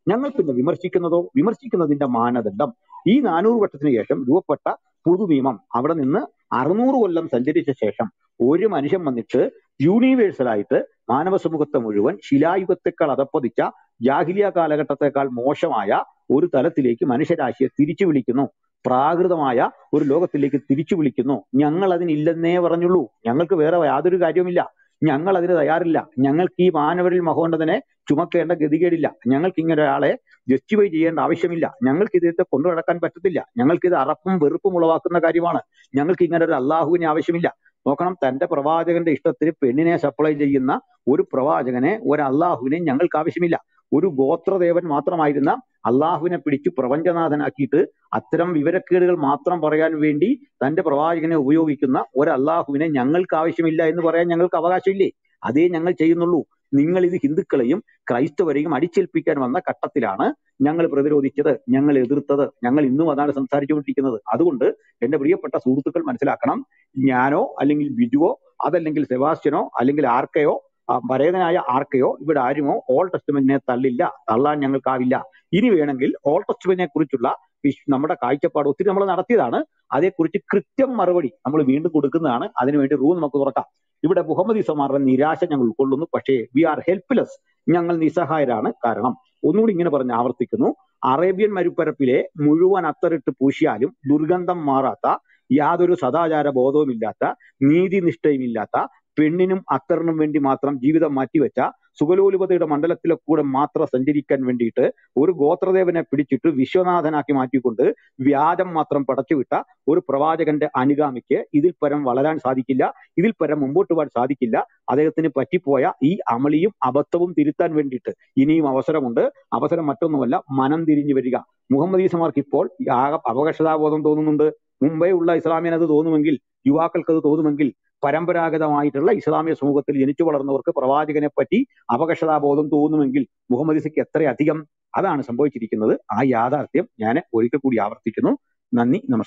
F: ഞങ്ങൾ പിന്നെ വിമർശിക്കുന്നതോ വിമർശിക്കുന്നതിന്റെ മാനദണ്ഡം ഈ നാനൂറ് വർഷത്തിന് ശേഷം രൂപപ്പെട്ട പുതുനിയമം അവിടെ നിന്ന് അറുന്നൂറ് കൊല്ലം സഞ്ചരിച്ച ശേഷം ഒരു മനുഷ്യൻ വന്നിട്ട് യൂണിവേഴ്സലായിട്ട് മാനവ സമൂഹത്തെ മുഴുവൻ ശിലായുഗത്തെക്കാൾ അതപ്പതിച്ച ജാഹിലിയ കാലഘട്ടത്തെക്കാൾ മോശമായ ഒരു തലത്തിലേക്ക് മനുഷ്യരാശിയെ തിരിച്ചു വിളിക്കുന്നു, പ്രാകൃതമായ ഒരു ലോകത്തിലേക്ക് തിരിച്ചു വിളിക്കുന്നു. ഞങ്ങൾ അതിനില്ലെന്നേ പറഞ്ഞുള്ളൂ. ഞങ്ങൾക്ക് വേറെ യാതൊരു കാര്യവുമില്ല. ഞങ്ങൾ അതിന് തയ്യാറില്ല. ഞങ്ങൾക്ക് ഈ മാനവരിൽ മഹോന്നതനെ ചുമക്കേണ്ട ഗതികേടില്ല. ഞങ്ങൾക്ക് ഇങ്ങനെ ഒരാളെ ജസ്റ്റിഫൈ ചെയ്യേണ്ട ആവശ്യമില്ല. ഞങ്ങൾക്ക് ഇദ്ദേഹത്തെ കൊണ്ടു നടക്കാൻ പറ്റത്തില്ല. ഞങ്ങൾക്കിത് അറപ്പും വെറുപ്പും ഉളവാക്കുന്ന കാര്യമാണ്. ഞങ്ങൾക്ക് ഇങ്ങനെ ഒരു അള്ളാഹുവിനെ ആവശ്യമില്ല. നോക്കണം, തന്റെ പ്രവാചകന്റെ ഇഷ്ടത്തിന് പെണ്ണിനെ സപ്ലൈ ചെയ്യുന്ന ഒരു പ്രവാചകനെ, ഒരു അള്ളാഹുവിനെ ഞങ്ങൾക്ക് ആവശ്യമില്ല. ഒരു ഗോത്രദേവൻ മാത്രമായിരുന്ന അള്ളാഹുവിനെ പിടിച്ച് പ്രപഞ്ചനാഥനാക്കിയിട്ട് അത്തരം വിവരക്കേടുകൾ മാത്രം പറയാൻ വേണ്ടി തന്റെ പ്രവാചകനെ ഉപയോഗിക്കുന്ന ഒരു അള്ളാഹുവിനെ ഞങ്ങൾക്ക് ആവശ്യമില്ല എന്ന് പറയാൻ ഞങ്ങൾക്ക് അവകാശമില്ലേ? അതേ ഞങ്ങൾ ചെയ്യുന്നുള്ളൂ. നിങ്ങൾ ഇത് ഹിന്ദുക്കളെയും ക്രൈസ്തവരെയും അടിച്ചേൽപ്പിക്കാൻ വന്ന ഘട്ടത്തിലാണ് ഞങ്ങൾ പ്രതിരോധിച്ചത്, ഞങ്ങൾ എതിർത്തത്. ഞങ്ങൾ ഇന്നും അതാണ് സംസാരിച്ചുകൊണ്ടിരിക്കുന്നത്. അതുകൊണ്ട് എന്റെ പ്രിയപ്പെട്ട സുഹൃത്തുക്കൾ മനസ്സിലാക്കണം, ഞാനോ അല്ലെങ്കിൽ ബിജുവോ അതല്ലെങ്കിൽ സെബാസ്റ്റ്യനോ അല്ലെങ്കിൽ ആർക്കയോ പരേതനായ ആർക്കയോ ഇവിടെ ആരുമോ ഓൾഡ് ടെസ്റ്റ്മെന്റിനെ തള്ളില്ല, തള്ളാൻ ഞങ്ങൾക്കാവില്ല. ഇനി വേണമെങ്കിൽ ഓൾഡ് ടെസ്റ്റ്മെന്റിനെ കുറിച്ചുള്ള നമ്മുടെ കാഴ്ചപ്പാട് ഒത്തിരി നമ്മൾ നടത്തിയതാണ്. അതേക്കുറിച്ച് കൃത്യം മറുപടി നമ്മൾ വീണ്ടും കൊടുക്കുന്നതാണ്. അതിനുവേണ്ടി റൂം നമുക്ക് തുറക്കാം. ഇവിടെ മുഹമ്മദ് ഇസമാരുടെ നിരാശ ഞങ്ങൾ ഉൾക്കൊള്ളുന്നു. പക്ഷേ വി ആർ ഹെൽപ്ലെസ്, ഞങ്ങൾ നിസ്സഹായരാണ്. കാരണം ഒന്നുകൂടി ഇങ്ങനെ പറഞ്ഞ് ആവർത്തിക്കുന്നു, അറേബ്യൻ മരുപ്പരപ്പിലെ മുഴുവൻ അത്തറിട്ട് പൂശിയാലും ദുർഗന്ധം മാറാത്ത, യാതൊരു സദാചാര ബോധവുമില്ലാത്ത, നീതിനിഷ്ഠയുമില്ലാത്ത, പെണ്ണിനും അത്തറിനും വേണ്ടി മാത്രം ജീവിതം മാറ്റിവെച്ച, സുഖലോലുപതയുടെ മണ്ഡലത്തിലെ കൂടെ മാത്രം സഞ്ചരിക്കാൻ വേണ്ടിയിട്ട് ഒരു ഗോത്രദേവനെ പിടിച്ചിട്ട് വിശ്വനാഥനാക്കി മാറ്റിക്കൊണ്ട് വ്യാജം മാത്രം പടച്ചുവിട്ട ഒരു പ്രവാചകന്റെ അനുഗാമിക്ക് ഇതിൽ പരം വളരാൻ സാധിക്കില്ല, ഇതിൽ പരം മുമ്പോട്ട് പോകാൻ സാധിക്കില്ല. അദ്ദേഹത്തിന് പറ്റിപ്പോയ ഈ അമളിയും അബദ്ധവും തിരുത്താൻ വേണ്ടിയിട്ട് ഇനിയും അവസരമുണ്ട്. അവസരം മറ്റൊന്നുമല്ല, മനം തിരിഞ്ഞു വരിക. മുഹമ്മദ് ഈസമാർക്ക് ഇപ്പോൾ ആകെ അപകർഷതാബോധം തോന്നുന്നുണ്ട്. മുമ്പേ ഉള്ള ഇസ്ലാമിനത് തോന്നുമെങ്കിൽ, യുവാക്കൾക്കത് തോന്നുമെങ്കിൽ, പരമ്പരാഗതമായിട്ടുള്ള ഇസ്ലാമിക സമൂഹത്തിൽ ജനിച്ചു വളർന്നവർക്ക് പ്രവാചകനെ പറ്റി അപകർഷതാബോധം തോന്നുമെങ്കിൽ മുഹമ്മദ് ഈസയ്ക്ക് എത്രയധികം. അതാണ് സംഭവിച്ചിരിക്കുന്നത്. ആ യാഥാർത്ഥ്യം ഞാൻ ഒരിക്കൽ കൂടി ആവർത്തിക്കുന്നു. നന്ദി, നമസ്കാരം.